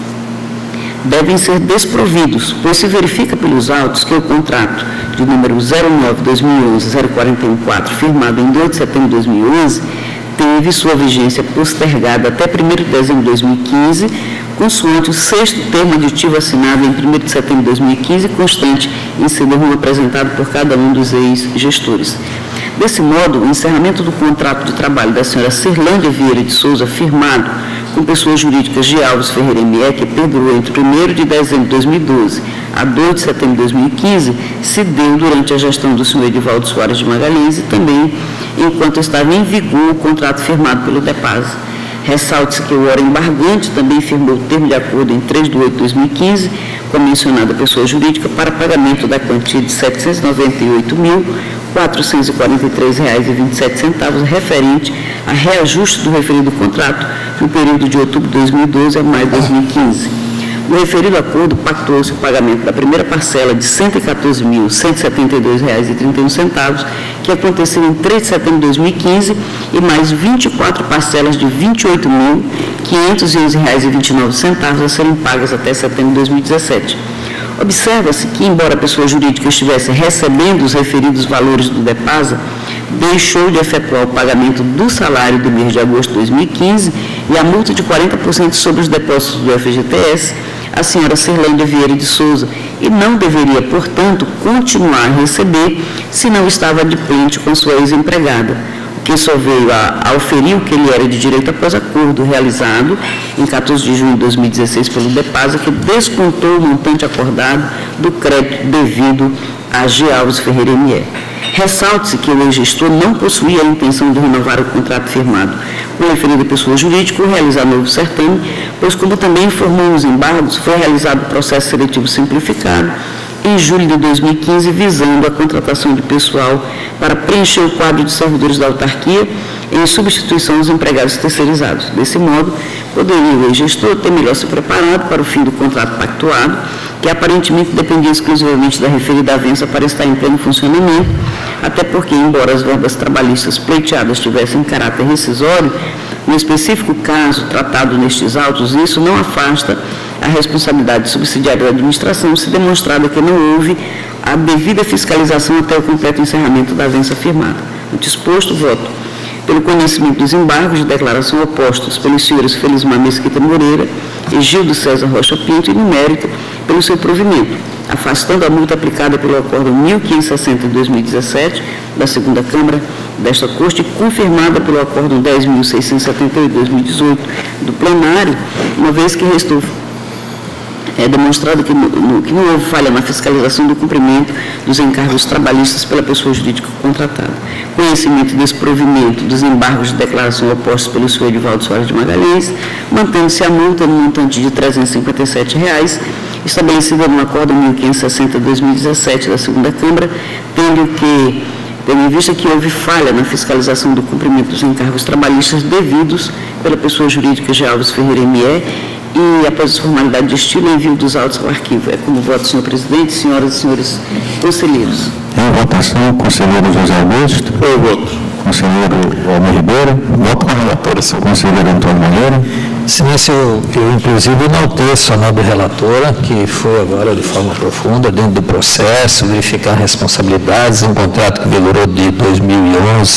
devem ser desprovidos, pois se verifica pelos autos que o contrato de número 09/2011-0414, firmado em 2 de setembro de 2011, teve sua vigência postergada até 1º de dezembro de 2015, consoante o 6º termo aditivo assinado em 1º de setembro de 2015, constante em CD1 apresentado por cada um dos ex-gestores. Desse modo, o encerramento do contrato de trabalho da senhora Cirlândia Vieira de Souza, firmado com pessoas jurídicas de Alves Ferreira M.E., que perdurou entre 1º de dezembro de 2012 a 2 de setembro de 2015, se deu durante a gestão do senhor Edivaldo Soares de Magalhães e também enquanto estava em vigor o contrato firmado pelo DEPASA. Ressalte-se que o ora embargante também firmou o termo de acordo em 3 de 8 de 2015 com a mencionada pessoa jurídica para pagamento da quantia de R$ 798.443,27 referente a reajuste do referido contrato no período de outubro de 2012 a maio de 2015. No referido acordo, pactou-se o pagamento da primeira parcela de R$ 114.172,31, que aconteceu em 3 de setembro de 2015, e mais 24 parcelas de R$ 28.511,29 a serem pagas até setembro de 2017. Observa-se que, embora a pessoa jurídica estivesse recebendo os referidos valores do DEPASA, deixou de efetuar o pagamento do salário do mês de agosto de 2015 e a multa de 40% sobre os depósitos do FGTS, a senhora Cirlândia Vieira de Souza, e não deveria, portanto, continuar a receber se não estava adimplente com sua ex-empregada, o que só veio a auferir o que ele era de direito após acordo realizado em 14 de junho de 2016 pelo DEPASA, que descontou o montante acordado do crédito devido a G. Alves Ferreira M.E. Ressalte-se que o ex-gestor não possuía a intenção de renovar o contrato firmado com a referida pessoa jurídica ou realizar novo certame, pois, como também informou os embargos, foi realizado o processo seletivo simplificado em julho de 2015, visando a contratação de pessoal para preencher o quadro de servidores da autarquia em substituição aos empregados terceirizados. Desse modo, poderia o ex-gestor ter melhor se preparado para o fim do contrato pactuado, que aparentemente dependia exclusivamente da referida avença para estar em pleno funcionamento, até porque, embora as verbas trabalhistas pleiteadas tivessem caráter rescisório, no específico caso tratado nestes autos, isso não afasta a responsabilidade subsidiária da administração, se demonstrada que não houve a devida fiscalização até o completo encerramento da avença firmada. No disposto, voto pelo conhecimento dos embargos de declaração opostos pelos senhores Felismar Mesquita Moreira e Gildo César Rocha Pinto e, no mérito, pelo seu provimento, afastando a multa aplicada pelo Acórdão 1560 de 2017 da segunda Câmara desta Corte e confirmada pelo Acórdão 10.678 de 2018 do plenário, uma vez que restou demonstrado que não houve falha na fiscalização do cumprimento dos encargos trabalhistas pela pessoa jurídica contratada. Conhecimento desse provimento dos embargos de declaração opostos pelo senhor Edivaldo Soares de Magalhães, mantendo-se a multa no montante de R$ 357, estabelecida no Acórdão 1560 de 2017 da segunda Câmara, tendo em vista que houve falha na fiscalização do cumprimento dos encargos trabalhistas devidos pela pessoa jurídica G. Alves Ferreira M.E., e, após a formalidade de estilo, envio dos autos ao arquivo. É como voto, senhor presidente, senhoras e senhores conselheiros. Em votação, conselheiro José Augusto. Eu voto. Conselheiro Almir Ribeiro. Voto com a relatora, senhor conselheiro Antônio Moreira. Excelência, eu inclusive enalteço a nobre relatora, que foi agora de forma profunda dentro do processo, verificar responsabilidades, um contrato que vigorou de 2011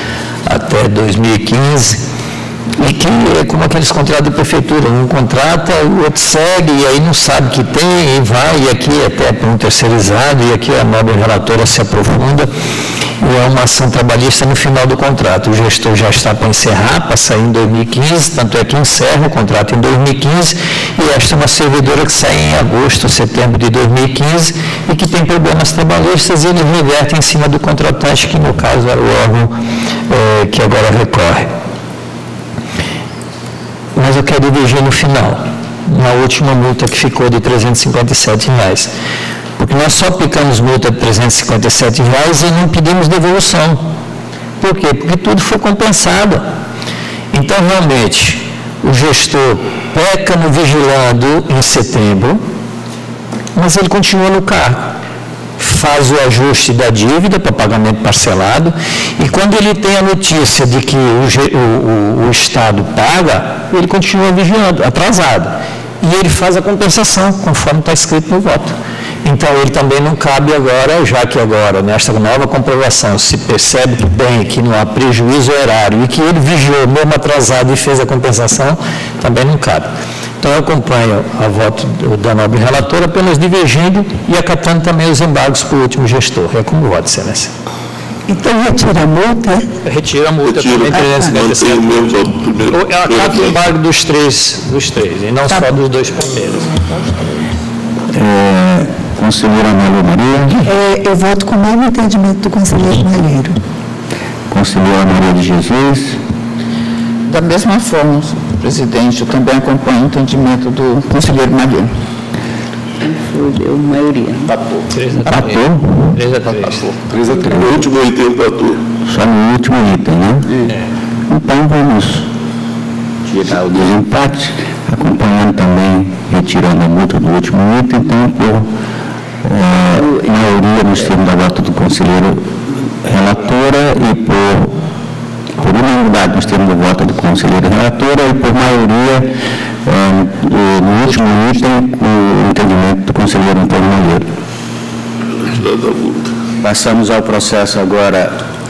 até 2015, e que é como aqueles contratos de prefeitura, um contrata, o outro segue, e aí não sabe que tem, e vai, e aqui até para um terceirizado, e aqui a nobre relatora se aprofunda, e é uma ação trabalhista no final do contrato. O gestor já está para encerrar, para sair em 2015, tanto é que encerra o contrato em 2015, e esta é uma servidora que sai em agosto, setembro de 2015, e que tem problemas trabalhistas, e ele reverte em cima do contratante, que no caso era o órgão que agora recorre. Mas eu quero dirigir no final, na última multa que ficou de R$ 357, porque nós só aplicamos multa de R$ 357 e não pedimos devolução. Por quê? Porque tudo foi compensado. Então, realmente, o gestor peca no vigilando em setembro, mas ele continua no cargo. Faz o ajuste da dívida para pagamento parcelado, e quando ele tem a notícia de que o Estado paga, ele continua vigilando, atrasado. E ele faz a compensação, conforme está escrito no voto. Então, ele também não cabe agora, já que agora, nesta nova comprovação, se percebe bem que não há prejuízo erário e que ele vigiou mesmo atrasado e fez a compensação, também não cabe. Então, eu acompanho a voto da nobre relatora, apenas divergindo e acatando também os embargos para o último gestor. É como voto, excelência. Então, retira a multa? Retira a multa. Retira. Mantém o mesmo voto primeiro. Eu acato o embargo dos três, e não só dos dois primeiros. Conselheira Amélia Maria. Eu voto com o mesmo entendimento do conselheiro Malheiro. Conselheira Maria de Jesus. Da mesma forma, presidente, eu também acompanho o entendimento do conselheiro Malheiro. Deu maioria. Empatou. 3 a 3. 3 a 3. O último item empatou. Só no último item, né? Então, vamos tirar o desempate, acompanhando também, retirando a multa do último item, então, por maioria nos termos da voto do conselheiro relatora e por unanimidade nos termos do voto do conselheiro relatora e por maioria no último item o entendimento do conselheiro Antônio Moreira. Passamos ao processo agora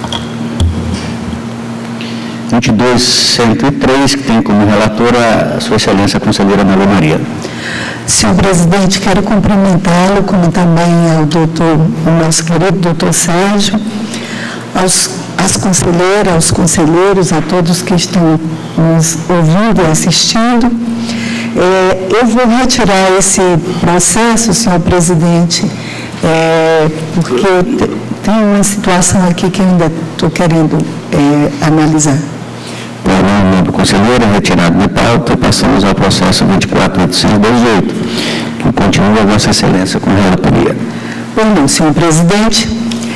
22.103, que tem como relatora a sua excelência a conselheira Amélia Maria. Senhor presidente, quero cumprimentá-lo, como também o nosso querido doutor Sérgio, às conselheiras, aos conselheiros, a todos que estão nos ouvindo e assistindo. Eu vou retirar esse processo, senhor presidente, porque tem uma situação aqui que eu ainda estou querendo analisar. Por nome do conselheiro, retirado de pauta, passamos ao processo 24.818, que continua a Vossa Excelência com a relatoria. Pois não, senhor presidente.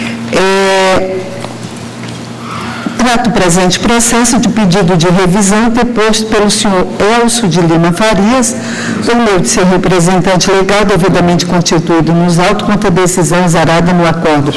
Trato o presente processo de pedido de revisão interposto pelo senhor Elcio de Lima Farias, por meio de seu representante legal devidamente constituído nos autos, quanto à decisão exarada no acordo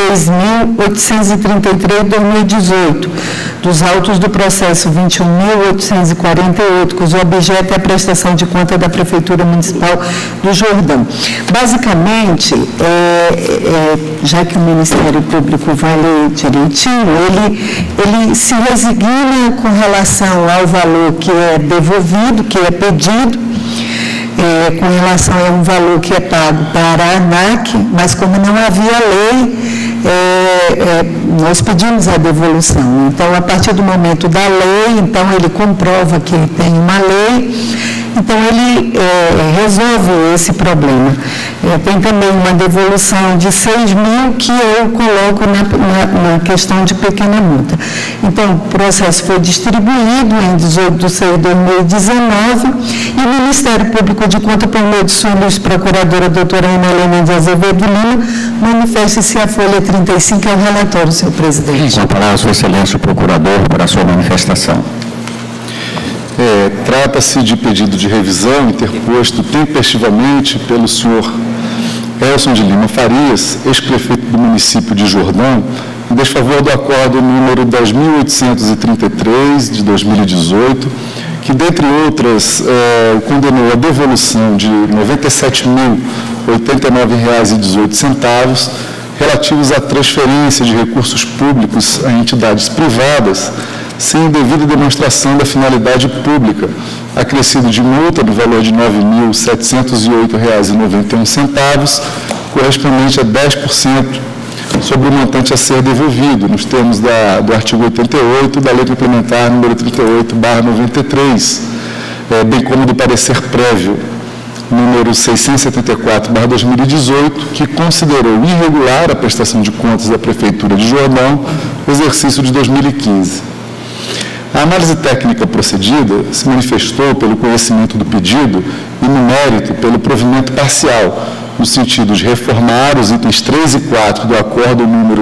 10.833/2018, dos autos do processo 21.848, cujo objeto é a prestação de conta da Prefeitura Municipal do Jordão. Basicamente, já que o Ministério Público vai ler direitinho, ele se resigna com relação ao valor que é devolvido, que é pedido, com relação a um valor que é pago para a ANAC, mas como não havia lei, nós pedimos a devolução. Então, a partir do momento da lei, então ele comprova que tem uma lei, então ele resolve esse problema. Tem também uma devolução de 6 mil que eu coloco na questão de pequena multa. Então, o processo foi distribuído em 18 de 6 de 2019 e o Ministério Público de Contas, por meio de sua procuradora, doutora Ana Helena de Azevedo Lima, manifesta-se a folha 35, é o relatório, senhor presidente. Com a palavra, sua excelência, o procurador, para a sua manifestação. Trata-se de pedido de revisão interposto tempestivamente pelo senhor Elcio de Lima Farias, ex-prefeito do município de Jordão, em desfavor do acordo número 10.833 de 2018, que, dentre outras, condenou a devolução de R$ 97.089,18 relativos à transferência de recursos públicos a entidades privadas, sem devida demonstração da finalidade pública, acrescido de multa no valor de R$ 9.708,91, correspondente a 10% sobre o montante a ser devolvido, nos termos do artigo 88 da Lei Complementar número 38/93, bem como do parecer prévio número 674/2018, que considerou irregular a prestação de contas da Prefeitura de Jordão no exercício de 2015. A análise técnica procedida se manifestou pelo conhecimento do pedido e, no mérito, pelo provimento parcial, no sentido de reformar os itens 3 e 4 do acordo número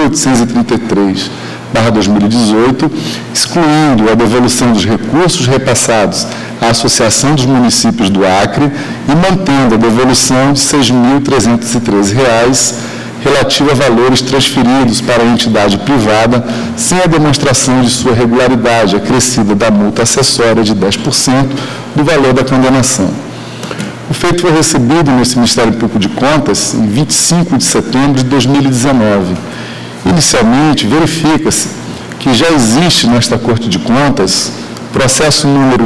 10.833/2018, excluindo a devolução dos recursos repassados à Associação dos Municípios do Acre e mantendo a devolução de R$ 6.313 relativa a valores transferidos para a entidade privada sem a demonstração de sua regularidade, acrescida da multa acessória de 10% do valor da condenação. O feito foi recebido nesse Ministério Público de Contas em 25 de setembro de 2019. Inicialmente, verifica-se que já existe nesta Corte de Contas processo número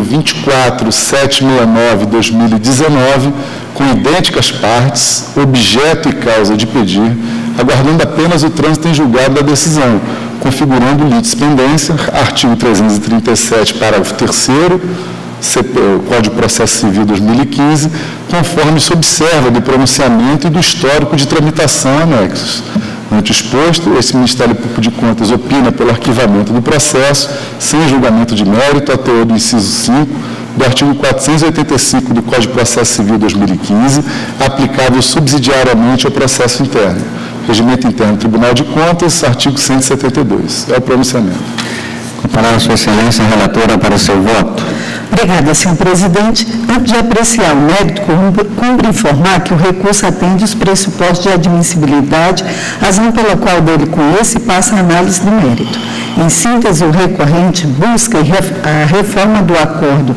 24769/2019, com idênticas partes, objeto e causa de pedir, aguardando apenas o trânsito em julgado da decisão, configurando litispendência, artigo 337, parágrafo 3º, Código de Processo Civil 2015, conforme se observa do pronunciamento e do histórico de tramitação anexos. Ante exposto, esse Ministério Público de Contas opina pelo arquivamento do processo, sem julgamento de mérito, à teor do inciso 5 do artigo 485 do Código de Processo Civil 2015, aplicável subsidiariamente ao processo interno. Regimento Interno do Tribunal de Contas, artigo 172. É o pronunciamento. Com a palavra, sua excelência, relatora, para o seu voto. Obrigada, senhor presidente. Antes de apreciar o mérito, cumpre informar que o recurso atende os pressupostos de admissibilidade, razão pela qual dele conhece e passa a análise do mérito. Em síntese, o recorrente busca a reforma do acordo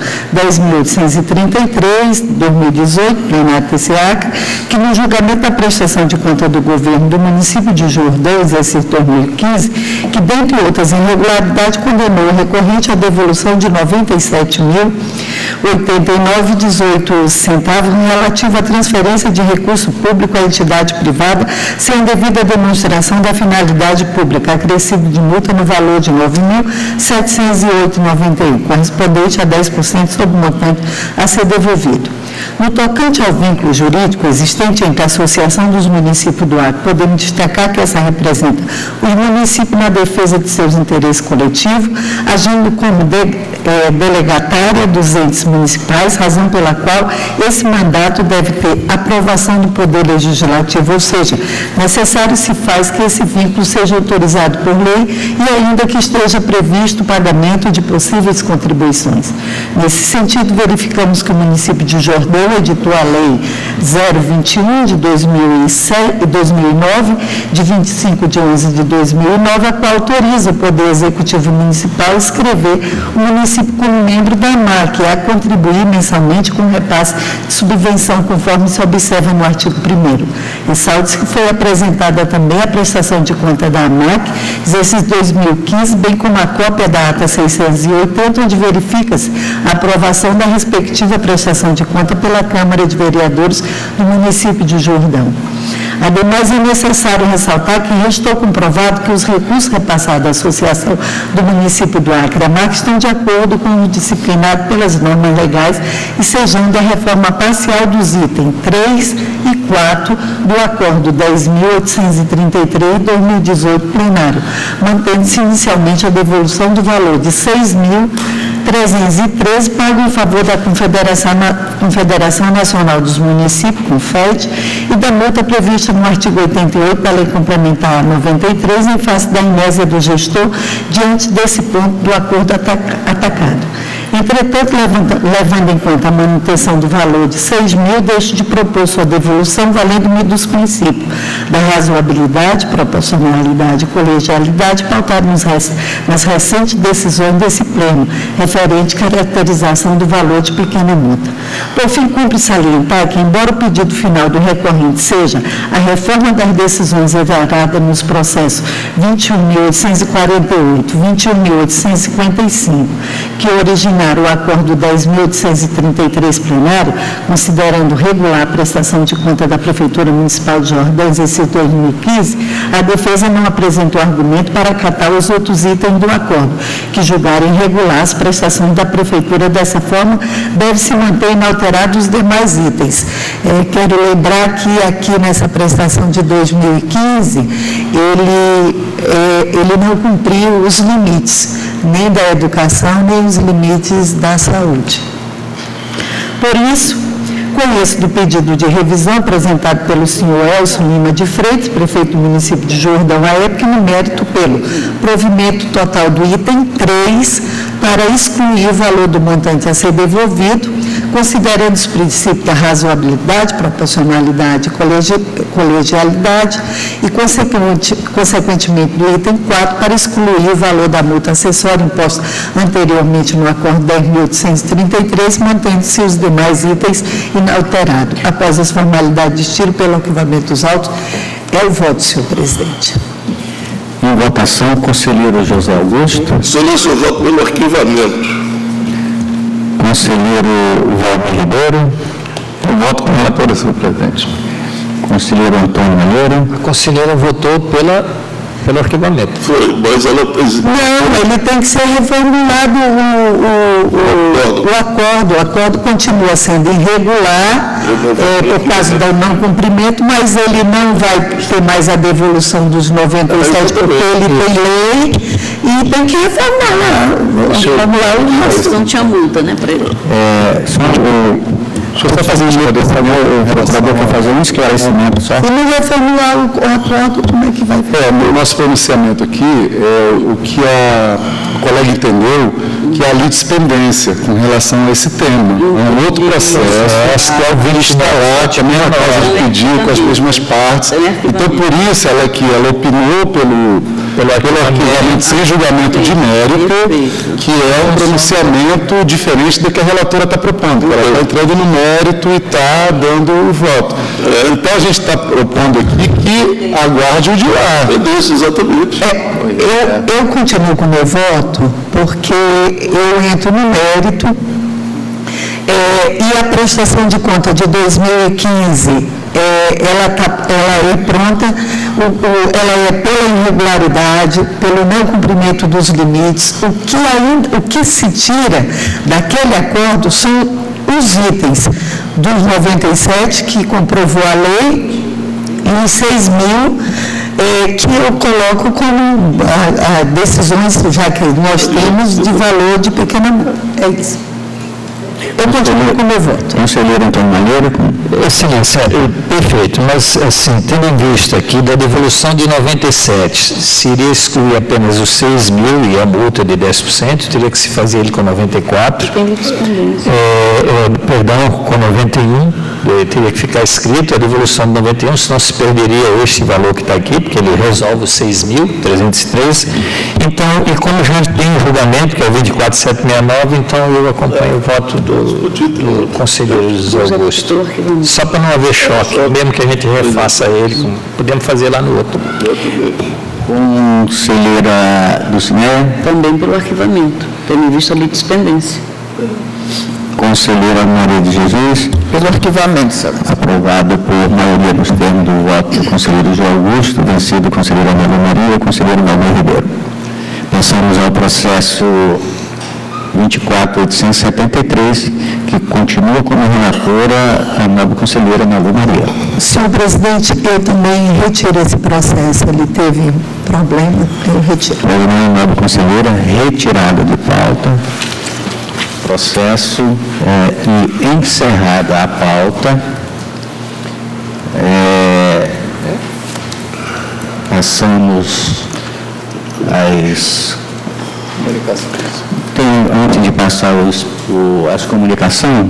10.833/2018, plenário TCAC, que no julgamento da prestação de conta do governo do município de Jordão, exercício 2015, que, dentre outras irregularidades, condenou o recorrente à devolução de R$ 97.089,18 relativo à transferência de recurso público à entidade privada sem a devida demonstração da finalidade pública, acrescido de multa no valor de R$ 9.708,91, correspondente a 10% sobre o montante a ser devolvido. No tocante ao vínculo jurídico existente entre a Associação dos Municípios do Acre, podemos destacar que essa representa os municípios na defesa de seus interesses coletivos, agindo como delegatária dos entes municipais, razão pela qual esse mandato deve ter aprovação do Poder Legislativo, ou seja, necessário se faz que esse vínculo seja autorizado por lei e ainda que esteja previsto o pagamento de possíveis contribuições. Nesse sentido, verificamos que o município de Jordão editou a Lei 021 de 2009, de 25 de 11 de 2009, a qual autoriza o Poder Executivo Municipal a inscrever o município como membro da AMAC, a contribuir mensalmente com repasse de subvenção, conforme se observa no artigo 1º. Ressalta-se que foi apresentada também a prestação de conta da AMAC, exercício 2015, bem como a cópia da ata 680, onde verifica-se a aprovação da respectiva prestação de conta pela Câmara de Vereadores do município de Jordão. Ademais, é necessário ressaltar que restou comprovado que os recursos repassados à Associação do Município do Acre, AMAC, estão de acordo com o disciplinado pelas normas legais e sejando a reforma parcial dos itens 3 e 4 do Acordo 10.833 de 2018 plenário, mantendo-se inicialmente a devolução do valor de R$ 6.313 pago em favor da Confederação Nacional dos Municípios, CONFED, e da multa prevista no artigo 88 da Lei Complementar 93, em face da inésia do gestor diante desse ponto do acordo atacado. Entretanto, levando em conta a manutenção do valor de R$ 6.000, deixo de propor sua devolução valendo-me dos princípios da razoabilidade, proporcionalidade e colegialidade pautados nas recentes decisões desse pleno, referente à caracterização do valor de pequena multa. Por fim, cumpre salientar que, embora o pedido final do recorrente seja a reforma das decisões evaradas nos processos 21.848, 21.855, que originaram o acordo 10.833 plenário, considerando regular a prestação de conta da Prefeitura Municipal de Jordão, exercício 2015, a defesa não apresentou argumento para acatar os outros itens do acordo, que julgarem irregular as prestações da Prefeitura. Dessa forma, deve-se manter inalterados os demais itens. Quero lembrar que aqui nessa prestação de 2015, ele não cumpriu os limites, nem da educação, nem os limites da saúde. Por isso, conheço do pedido de revisão apresentado pelo senhor Elson Lima de Freitas, prefeito do município de Jordão, à época, no mérito pelo provimento total do item 3, para excluir o valor do montante a ser devolvido, considerando os princípios da razoabilidade, proporcionalidade e colegialidade, e, consequentemente, do item 4, para excluir o valor da multa acessória imposta anteriormente no acordo 10.833, mantendo-se os demais itens inalterados. Após as formalidades de estilo pelo arquivamento dos autos, é o voto, senhor presidente. Em votação, conselheiro José Augusto. Excelência, eu voto pelo arquivamento. Conselheiro Valmir Ribeiro. Eu voto com a relatora, senhor presidente. Conselheiro Antônio Malheiro. A conselheira votou pelo arquivamento. Foi, mas ela... Não, ele tem que ser reformulado o acordo. O acordo continua sendo irregular por causa do não cumprimento, mas ele não vai ter mais a devolução dos 97, porque ele tem lei e tem que reformular. Não tinha multa, né, para ele? Deixa eu só fazer o relator quer fazer um esclarecimento só. Se não reformular o acordo, como é que vai fazer? O nosso pronunciamento aqui é o que a colega entendeu, que é a litispendência com relação a esse tema. É um outro processo, que é o vídeo está lá, que a mesma casa pediu com as mesmas partes. Então, por isso, ela opinou pelo arquivamento sem julgamento de mérito, que é um pronunciamento diferente do que a relatora está propondo. Ela está entrando no mérito e está dando o voto. Então, a gente está propondo aqui que aguarde o de lá. É isso, exatamente. Eu continuo com o meu voto, porque eu entro no mérito e a prestação de conta de 2015, ela é pronta, ela é pela irregularidade, pelo não cumprimento dos limites. O que se tira daquele acordo são os itens dos 97, que comprovou a lei, e os 6 mil, que eu coloco como decisões, já que nós temos, de valor de pequena multa. É isso. Eu continuo com o meu voto. Conselheiro Antônio Malheiro. Excelência, perfeito, mas assim, tendo em vista aqui da devolução de 97, se iria excluir apenas os 6 mil e a multa de 10%, teria que se fazer ele com 94. Perdão, com 91, teria que ficar escrito a devolução de 91, senão se perderia esse valor que está aqui, porque ele resolve os 6.303. Então, e como já tem julgamento, que é o 24769, então eu acompanho o voto do conselheiro José Augusto. Só para não haver choque, mesmo que a gente refaça ele, podemos fazer lá no outro. Conselheira Dulcinea. Também pelo arquivamento, tendo visto a litispendência. Conselheira Maria de Jesus. Pelo arquivamento, senhor. Aprovado por maioria dos termos do voto do conselheiro João Augusto, vencido conselheira Ana Maria e conselheiro Manuel Ribeiro. Passamos ao processo 24.873, que continua como relatora a nova conselheira Ana Maria. Senhor presidente, eu também retiro esse processo. Ele teve problema, eu retiro. A nova conselheira, retirada de pauta. Processo e encerrada a pauta. Passamos às... Antes de passar as comunicações,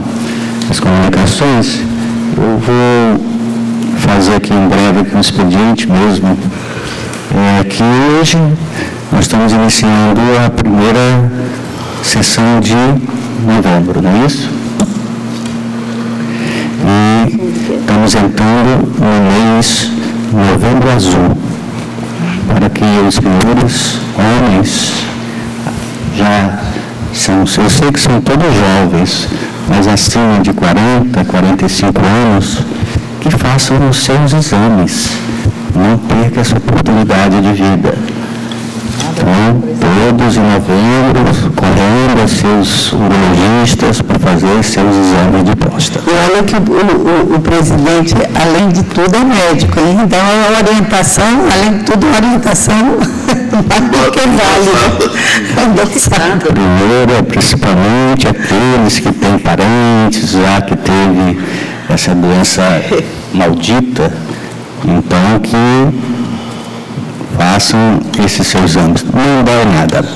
eu vou fazer aqui em breve um expediente mesmo, que hoje nós estamos iniciando a primeira sessão de novembro, não é isso? E estamos entrando no mês Novembro Azul, para que os senhores homens já são, eu sei que são todos jovens, mas acima de 40, 45 anos, que façam os seus exames, não perca essa oportunidade de vida. Então, todos em novembro, correndo a seus urologistas para fazer seus exames de próstata. E olha que o presidente, além de tudo, é médico, hein? Então, a orientação, além de tudo, a orientação que vale. Primeiro, principalmente aqueles que têm parentes, já que teve essa doença maldita, então que façam esses seus exames. Não dá nada.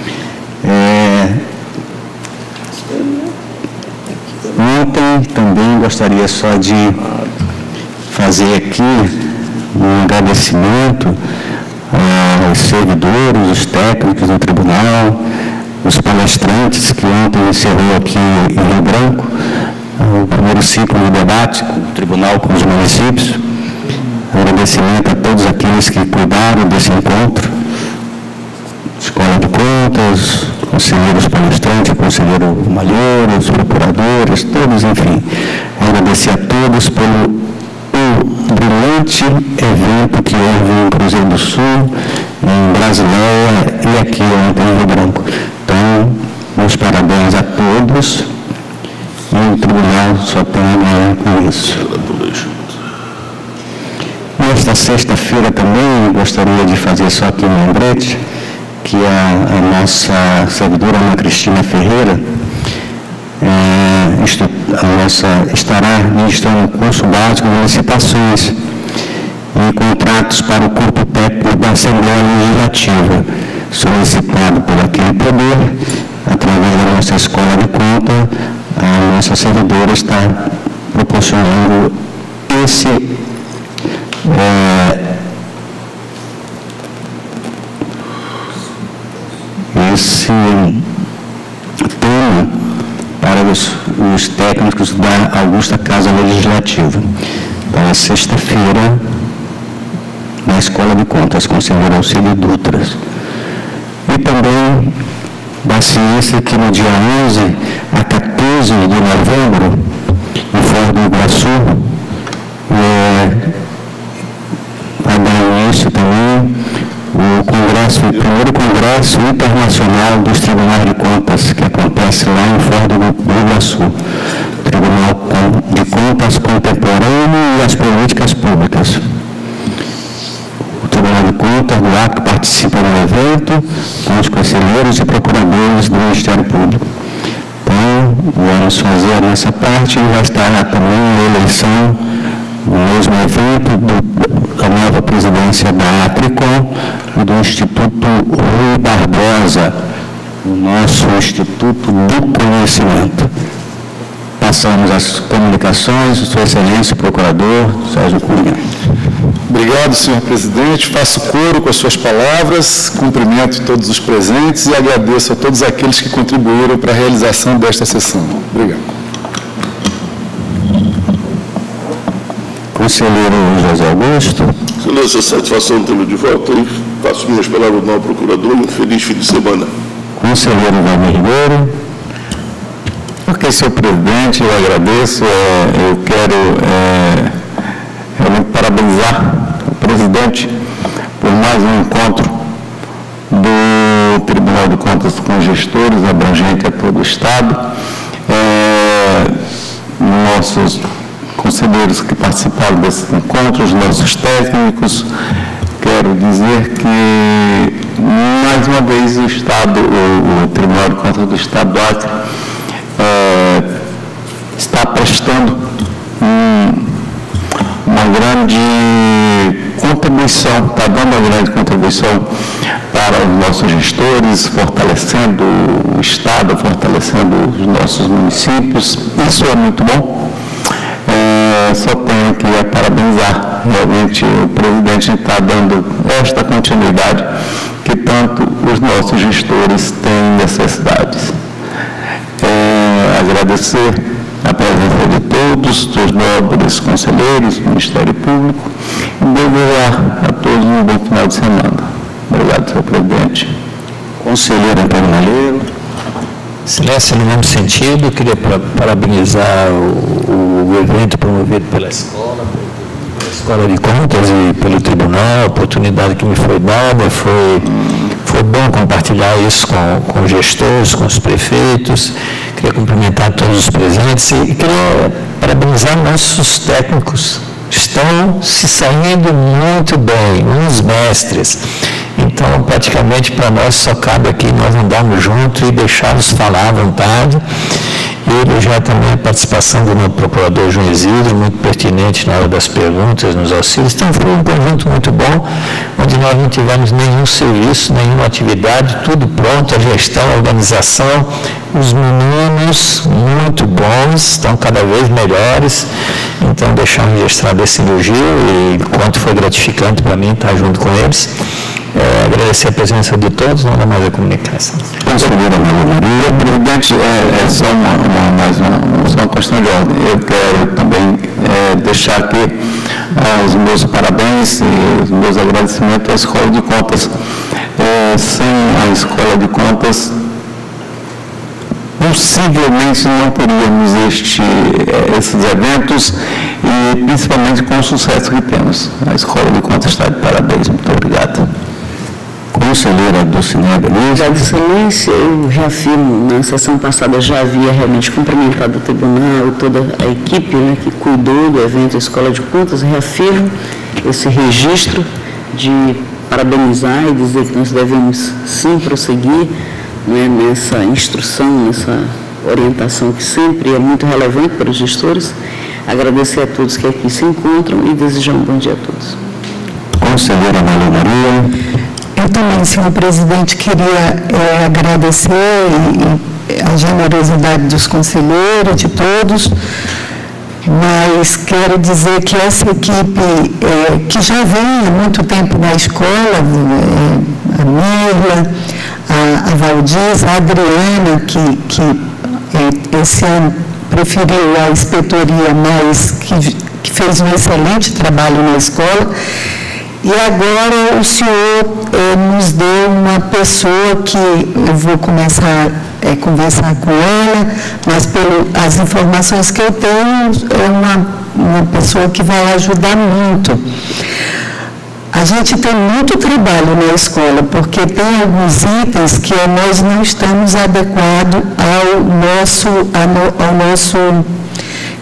Ontem também gostaria só de fazer aqui um agradecimento aos servidores, os técnicos do tribunal, os palestrantes que ontem encerrou aqui em Rio Branco, o primeiro ciclo de debate do tribunal com os municípios. Agradecimento a todos aqueles que cuidaram desse encontro, Escola de Contas, conselheiros palestrantes, conselheiro Malheiro, os procuradores, todos, enfim. Agradecer a todos pelo brilhante evento que houve em Cruzeiro do Sul, em Brasileia e aqui ontem em Rio Branco. Então, meus parabéns a todos e o tribunal só tem a ganhar com isso. Nesta sexta-feira também gostaria de fazer só aqui um lembrete que a nossa servidora Ana Cristina Ferreira estará ministrando curso básico de licitações e contratos para o corpo técnico da Assembleia Legislativa, solicitado por aquele poder, através da nossa escola de conta, a nossa servidora está proporcionando esse tema para os técnicos da Augusta Casa Legislativa, para sexta-feira, na Escola de Contas, com o senhor Alcílio Dutras. E também da ciência que no dia 11 a 14 de novembro, em Foz do Iguaçu, vai dar início também o primeiro Congresso Internacional dos Tribunais de Contas, que acontece lá em Foz do Iguaçu. Tribunal de Contas contemporâneo e as políticas públicas. O Tribunal de Contas do Acre participa do evento com os conselheiros e procuradores do Ministério Público. Então, vamos fazer nessa parte e vai estar também a eleição no mesmo evento da nova presidência da Atricom e do Instituto Rui Barbosa, o nosso Instituto do Conhecimento. Passamos às comunicações, Sua Excelência, Procurador Sérgio Cunha. Obrigado, senhor presidente. Faço coro com as suas palavras, cumprimento todos os presentes e agradeço a todos aqueles que contribuíram para a realização desta sessão. Obrigado. Conselheiro José Augusto. Excelência, satisfação tê-lo de volta e faço minhas palavras ao procurador. Um feliz fim de semana. Conselheiro Valmir Ribeiro. Ok, senhor presidente, eu agradeço. Eu quero realmente parabenizar o presidente por mais um encontro do Tribunal de Contas com gestores, abrangente a todo o Estado. Nossos conselheiros que participaram desses encontros, nossos técnicos, quero dizer que, mais uma vez, o Estado, o Tribunal de Contas do Estado do Acre, está prestando uma grande contribuição, está dando uma grande contribuição para os nossos gestores, fortalecendo o Estado, fortalecendo os nossos municípios. Isso é muito bom. Só tenho que parabenizar. Realmente o presidente está dando esta continuidade que tanto os nossos gestores têm necessidades. Agradecer a presença de todos, dos nobres conselheiros do Ministério Público e desejar a todos um bom final de semana. Obrigado, senhor presidente. Conselheiro Antônio Malheiro. Excelência, no mesmo sentido, queria parabenizar o evento promovido pela Escola de Contas e pelo Tribunal, a oportunidade que me foi dada, foi bom compartilhar isso com os gestores, com os prefeitos. Queria cumprimentar todos os presentes e queria parabenizar nossos técnicos. Estão se saindo muito bem, uns mestres. Então, praticamente, para nós só cabe aqui nós andarmos juntos e deixá-los falar à vontade. E elogiar também a participação do meu procurador João Isidro, muito pertinente na hora das perguntas, nos auxílios. Então, foi um conjunto muito bom, onde nós não tivemos nenhum serviço, nenhuma atividade, tudo pronto, a gestão, a organização, os meninos muito bons, estão cada vez melhores. Então, deixar registrado esse elogio e quanto foi gratificante para mim estar junto com eles. Agradecer a presença de todos, não dá mais a comunicação. Conselheiro Maria, presidente, só uma questão de ordem. Eu quero também deixar aqui os meus parabéns e os meus agradecimentos à Escola de Contas. Sem a Escola de Contas, possivelmente não teríamos esses eventos e principalmente com o sucesso que temos. A Escola de Contas está de parabéns. Muito obrigado. Conselheira Dulcinea Beleza. Obrigada, Excelência. Eu reafirmo, na sessão passada já havia realmente cumprimentado o tribunal e toda a equipe, né, que cuidou do evento Escola de Contas. Reafirmo esse registro de parabenizar e dizer que nós devemos sim prosseguir, né, nessa instrução, nessa orientação que sempre é muito relevante para os gestores. Agradecer a todos que aqui se encontram e desejar um bom dia a todos. Conselheira Maria. Eu também, senhor presidente, queria agradecer a generosidade dos conselheiros, de todos, mas quero dizer que essa equipe que já vem há muito tempo na escola, a Mirla, a Valdiz, a Adriana, que esse ano preferiu a inspetoria, mas que fez um excelente trabalho na escola. E agora o senhor nos deu uma pessoa que eu vou começar a conversar com ela, mas pelas informações que eu tenho, é uma pessoa que vai ajudar muito. A gente tem muito trabalho na escola, porque tem alguns itens que nós não estamos adequados ao nosso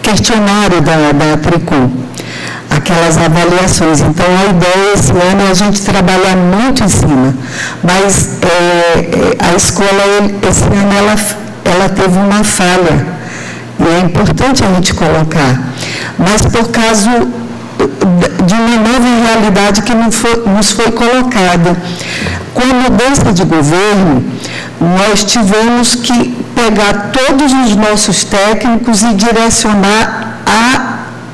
questionário da Tricom, aquelas avaliações. Então, a ideia esse ano é a gente trabalhar muito em cima, mas a escola, esse ano, ela teve uma falha, e é importante a gente colocar, mas por causa de uma nova realidade que nos foi colocada. Com a mudança de governo, nós tivemos que pegar todos os nossos técnicos e direcionar a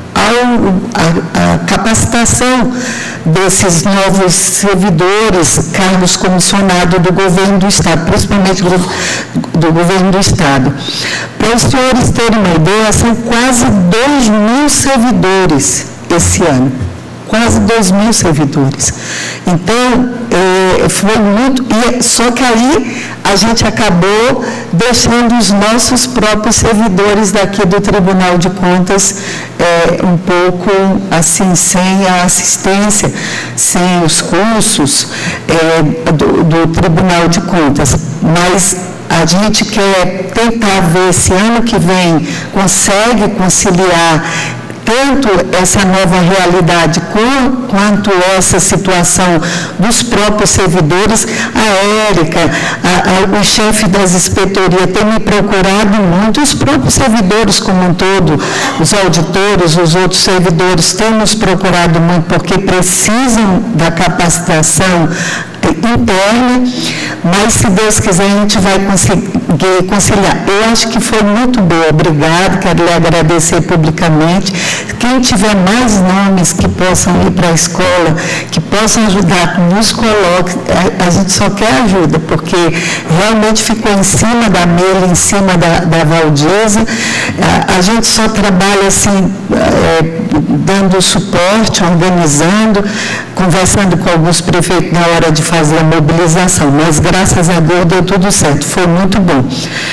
capacitação desses novos servidores, cargos comissionados do governo do Estado, principalmente do governo do Estado. Para os senhores terem uma ideia, são quase 2.000 servidores esse ano. Quase 2.000 servidores. Então, foi muito... Só que aí a gente acabou deixando os nossos próprios servidores daqui do Tribunal de Contas um pouco assim, sem a assistência, sem os cursos do Tribunal de Contas. Mas a gente quer tentar ver esse ano que vem consegue conciliar tanto essa nova realidade quanto essa situação dos próprios servidores. A Érica, o chefe das inspetorias tem me procurado muito, os próprios servidores como um todo, os auditores, os outros servidores têm nos procurado muito porque precisam da capacitação interna, mas se Deus quiser a gente vai conseguir conciliar. Eu acho que foi muito boa, obrigado, quero lhe agradecer publicamente. Quem tiver mais nomes que possam ir para a escola, que possam ajudar, nos coloque, a gente só quer ajuda, porque realmente ficou em cima da Mela, em cima da Valdisa, a gente só trabalha assim, dando suporte, organizando, conversando com alguns prefeitos na hora de fazer a mobilização, mas graças a Deus deu tudo certo, foi muito bom.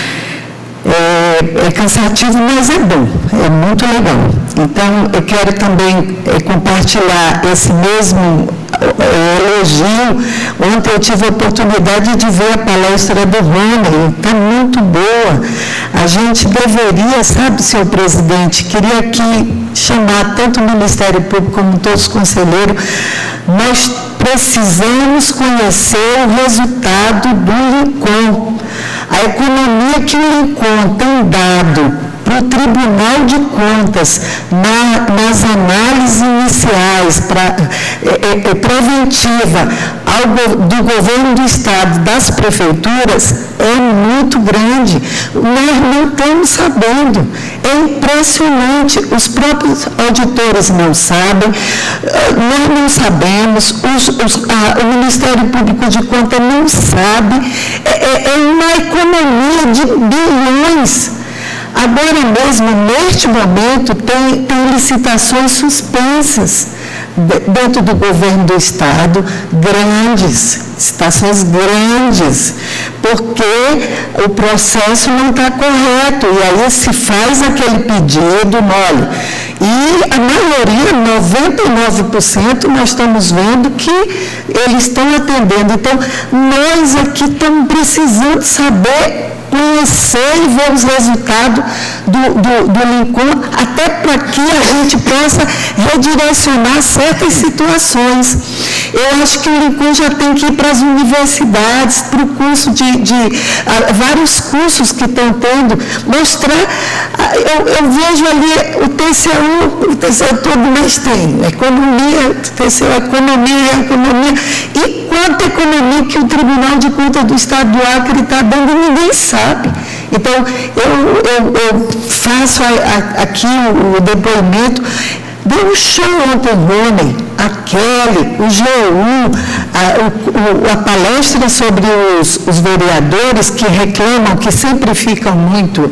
É cansativo, mas é bom, é muito legal. Então, eu quero também compartilhar esse mesmo elogio. Ontem eu tive a oportunidade de ver a palestra do Rony, está muito boa. A gente deveria, sabe, senhor presidente, queria aqui chamar tanto o Ministério Público como todos os conselheiros, nós precisamos conhecer o resultado do Lincom, a economia que o Lincom tem dado para o Tribunal de Contas nas análises iniciais preventiva do governo do Estado, das prefeituras, é muito grande. Nós não estamos sabendo. É impressionante. Os próprios auditores não sabem, nós não sabemos, o Ministério Público de Contas não sabe. É uma economia de bilhões. Agora mesmo, neste momento, tem licitações suspensas dentro do governo do Estado, grandes, licitações grandes, porque o processo não está correto, e aí se faz aquele pedido, olha, e a maioria, 99%, nós estamos vendo que eles estão atendendo. Então, nós aqui estamos precisando saber, conhecer e ver os resultados do Lincom, até para que a gente possa redirecionar certas situações. Eu acho que o Lincom já tem que ir para as universidades, para o curso vários cursos que estão tendo, mostrar. Eu vejo ali o TCU todo mês tem, economia, TCU, economia, e quanta economia que o Tribunal de Contas do Estado do Acre está dando, ninguém sabe. Então, eu faço aqui o depoimento. Deu um show ontem, o Rony, a Kelly, o GU, a palestra sobre os vereadores que reclamam, que sempre ficam muito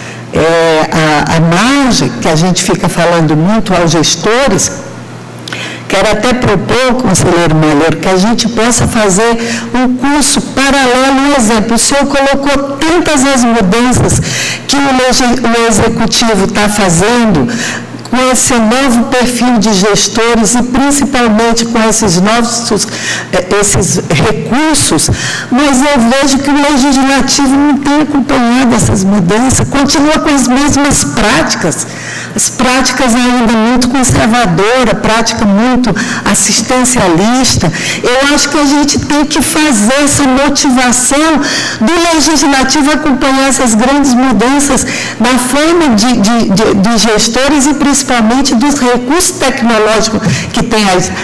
à margem, que a gente fica falando muito aos gestores. Quero até propor, conselheiro Malheiro, que a gente possa fazer um curso paralelo. Um exemplo, o senhor colocou tantas as mudanças que o Executivo está fazendo, com esse novo perfil de gestores e principalmente com esses esses recursos, mas eu vejo que o Legislativo não tem acompanhado essas mudanças, continua com as mesmas práticas. as práticas ainda muito conservadoras, prática muito assistencialista. Eu acho que a gente tem que fazer essa motivação do legislativo acompanhar essas grandes mudanças na forma de gestores e principalmente dos recursos tecnológicos que tem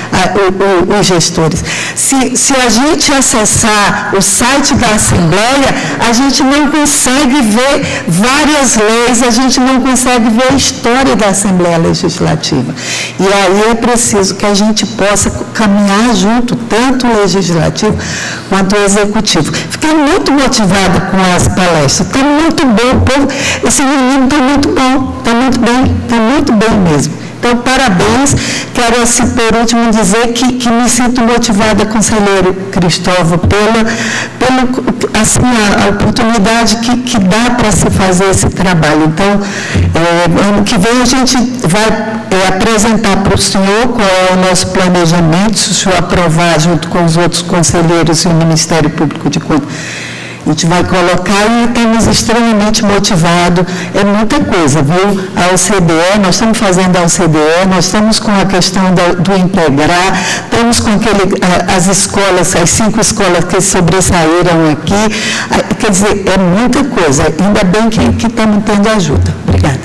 os gestores. Se a gente acessar o site da Assembleia, a gente não consegue ver várias leis, a gente não consegue ver a história da Assembleia Legislativa. E aí é preciso que a gente possa caminhar junto, tanto o Legislativo quanto o Executivo. Fiquei muito motivada com as palestras, está muito bom, o povo, esse menino está muito bom, está muito bem mesmo. Então, parabéns. Quero, assim, por último, dizer que me sinto motivada, conselheiro Cristóvão, pela assim, a oportunidade que dá para se fazer esse trabalho. Então, ano que vem a gente vai apresentar para o senhor qual é o nosso planejamento, se o senhor aprovar junto com os outros conselheiros e o Ministério Público de Contas. A gente vai colocar e estamos extremamente motivados. É muita coisa, viu? A OCDE, nós estamos fazendo a OCDE, nós estamos com a questão do integrar, estamos com as escolas, as 5 escolas que sobressaíram aqui. Quer dizer, é muita coisa. Ainda bem que estamos tendo ajuda. Obrigada.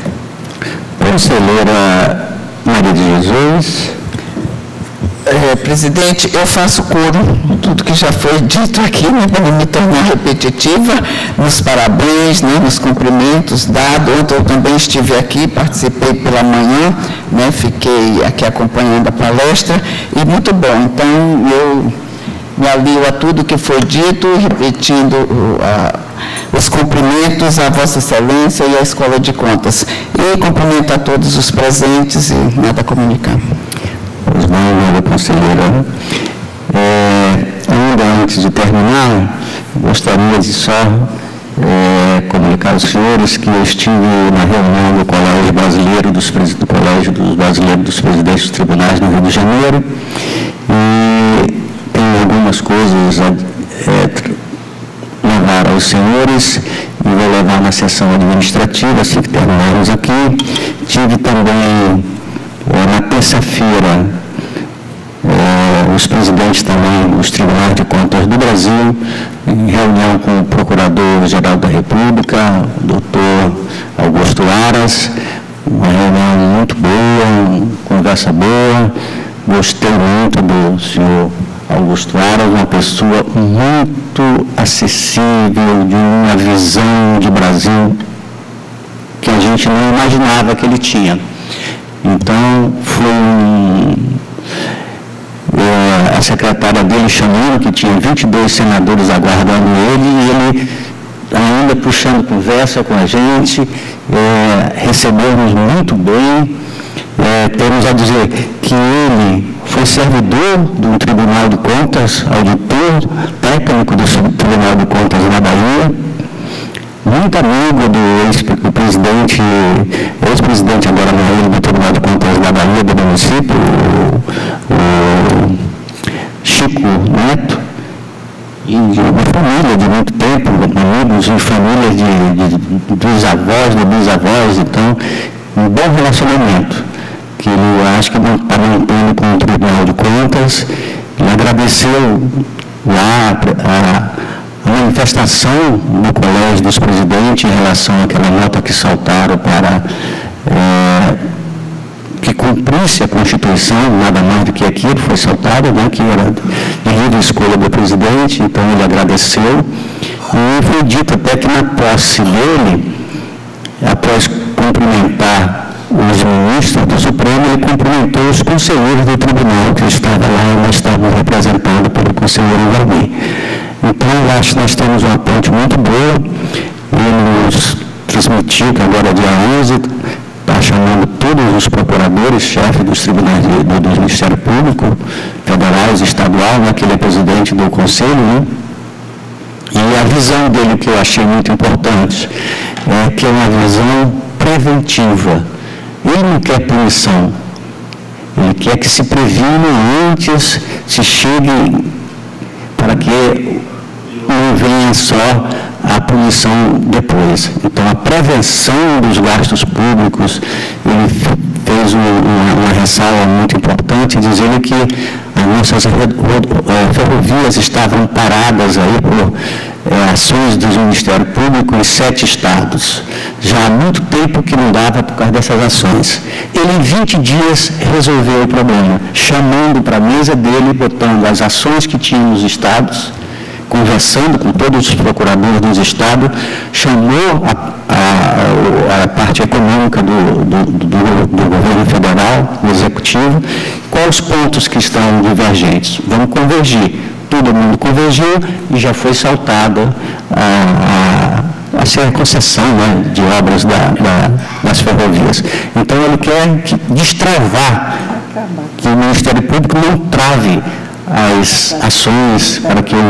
Conselheira Maria de Jesus. Presidente, eu faço coro tudo que já foi dito aqui, né, para não me tornar repetitiva, nos parabéns, né, nos cumprimentos dados. Ontem eu também estive aqui, participei pela manhã, né, fiquei aqui acompanhando a palestra, e muito bom. Então, eu me alio a tudo que foi dito, repetindo os cumprimentos à Vossa Excelência e à Escola de Contas. E cumprimento a todos os presentes e nada a comunicar. Pois não, minha conselheira. Ainda antes de terminar, gostaria de só comunicar aos senhores que eu estive na reunião do Colégio Brasileiro do Colégio dos Brasileiros dos Presidentes dos Tribunais no Rio de Janeiro, e tem algumas coisas a levar aos senhores e vou levar na sessão administrativa, assim que terminarmos aqui. Tive também na terça-feira, os presidentes também dos Tribunais de Contas do Brasil, em reunião com o Procurador-Geral da República, o doutor Augusto Aras, uma reunião muito boa, uma conversa boa. Gostei muito do senhor Augusto Aras, uma pessoa muito acessível, de uma visão de Brasil que a gente não imaginava que ele tinha. Então, foi a secretária dele chamando, que tinha 22 senadores aguardando ele, e ele ainda puxando conversa com a gente, recebeu-nos muito bem. Temos a dizer que ele foi servidor do Tribunal de Contas, auditor técnico do Tribunal de Contas na Bahia, muito amigo do ex-presidente agora no do Tribunal de Contas da Bahia, do município, o Chico Neto, e de uma família de muito tempo, amigos e famílias dos avós, dos bisavós. Então, um bom relacionamento, que ele acho que está mantendo com o Tribunal de Contas. Ele agradeceu lá a manifestação no Colégio dos Presidentes em relação àquela nota que saltaram para que cumprisse a Constituição, nada mais do que aquilo foi saltado, né, que era de livre escolha do presidente. Então ele agradeceu, e foi dito até que na posse dele, após cumprimentar os ministros do Supremo, ele cumprimentou os conselheiros do tribunal que estavam lá e nós estávamos representados pelo conselheiro Varney. Então, eu acho que nós temos uma ponte muito boa. Ele nos transmitiu que agora, dia 11, está chamando todos os procuradores, chefes dos tribunais do Ministério Público, federais, estadual, né, que ele é presidente do Conselho, né? E a visão dele, que eu achei muito importante, é que é uma visão preventiva. Ele não quer punição, ele quer que se previna antes, se chegue para que o não venha só a punição depois. Então, a prevenção dos gastos públicos, ele fez uma ressalva muito importante, dizendo que as nossas ferrovias estavam paradas aí por ações do Ministério Público em 7 estados. Já há muito tempo que não dava por causa dessas ações. Ele, em 20 dias, resolveu o problema, chamando para a mesa dele, botando as ações que tinha nos estados, conversando com todos os procuradores dos estados, chamou a parte econômica do governo federal, do executivo, quais os pontos que estão divergentes. Vamos convergir. Todo mundo convergiu e já foi saltada a concessão, né, de obras das ferrovias. Então, ele quer destravar, que o Ministério Público não trave as ações para que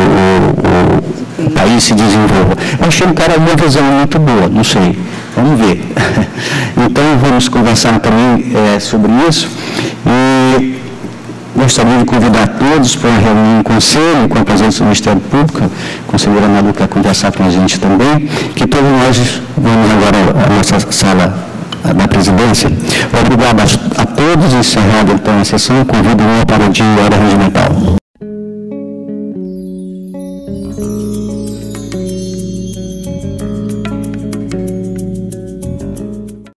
o país se desenvolva. Eu achei que o cara uma visão muito boa, não sei, vamos ver. Então, vamos conversar também sobre isso e gostaria de convidar todos para uma reunião em conselho, com a presença do Ministério Público, a conselheira Madu quer conversar com a gente também, que todos nós vamos agora à nossa sala da presidência. Obrigado a todos, encerrado então a sessão, convido para o dia e hora regimental.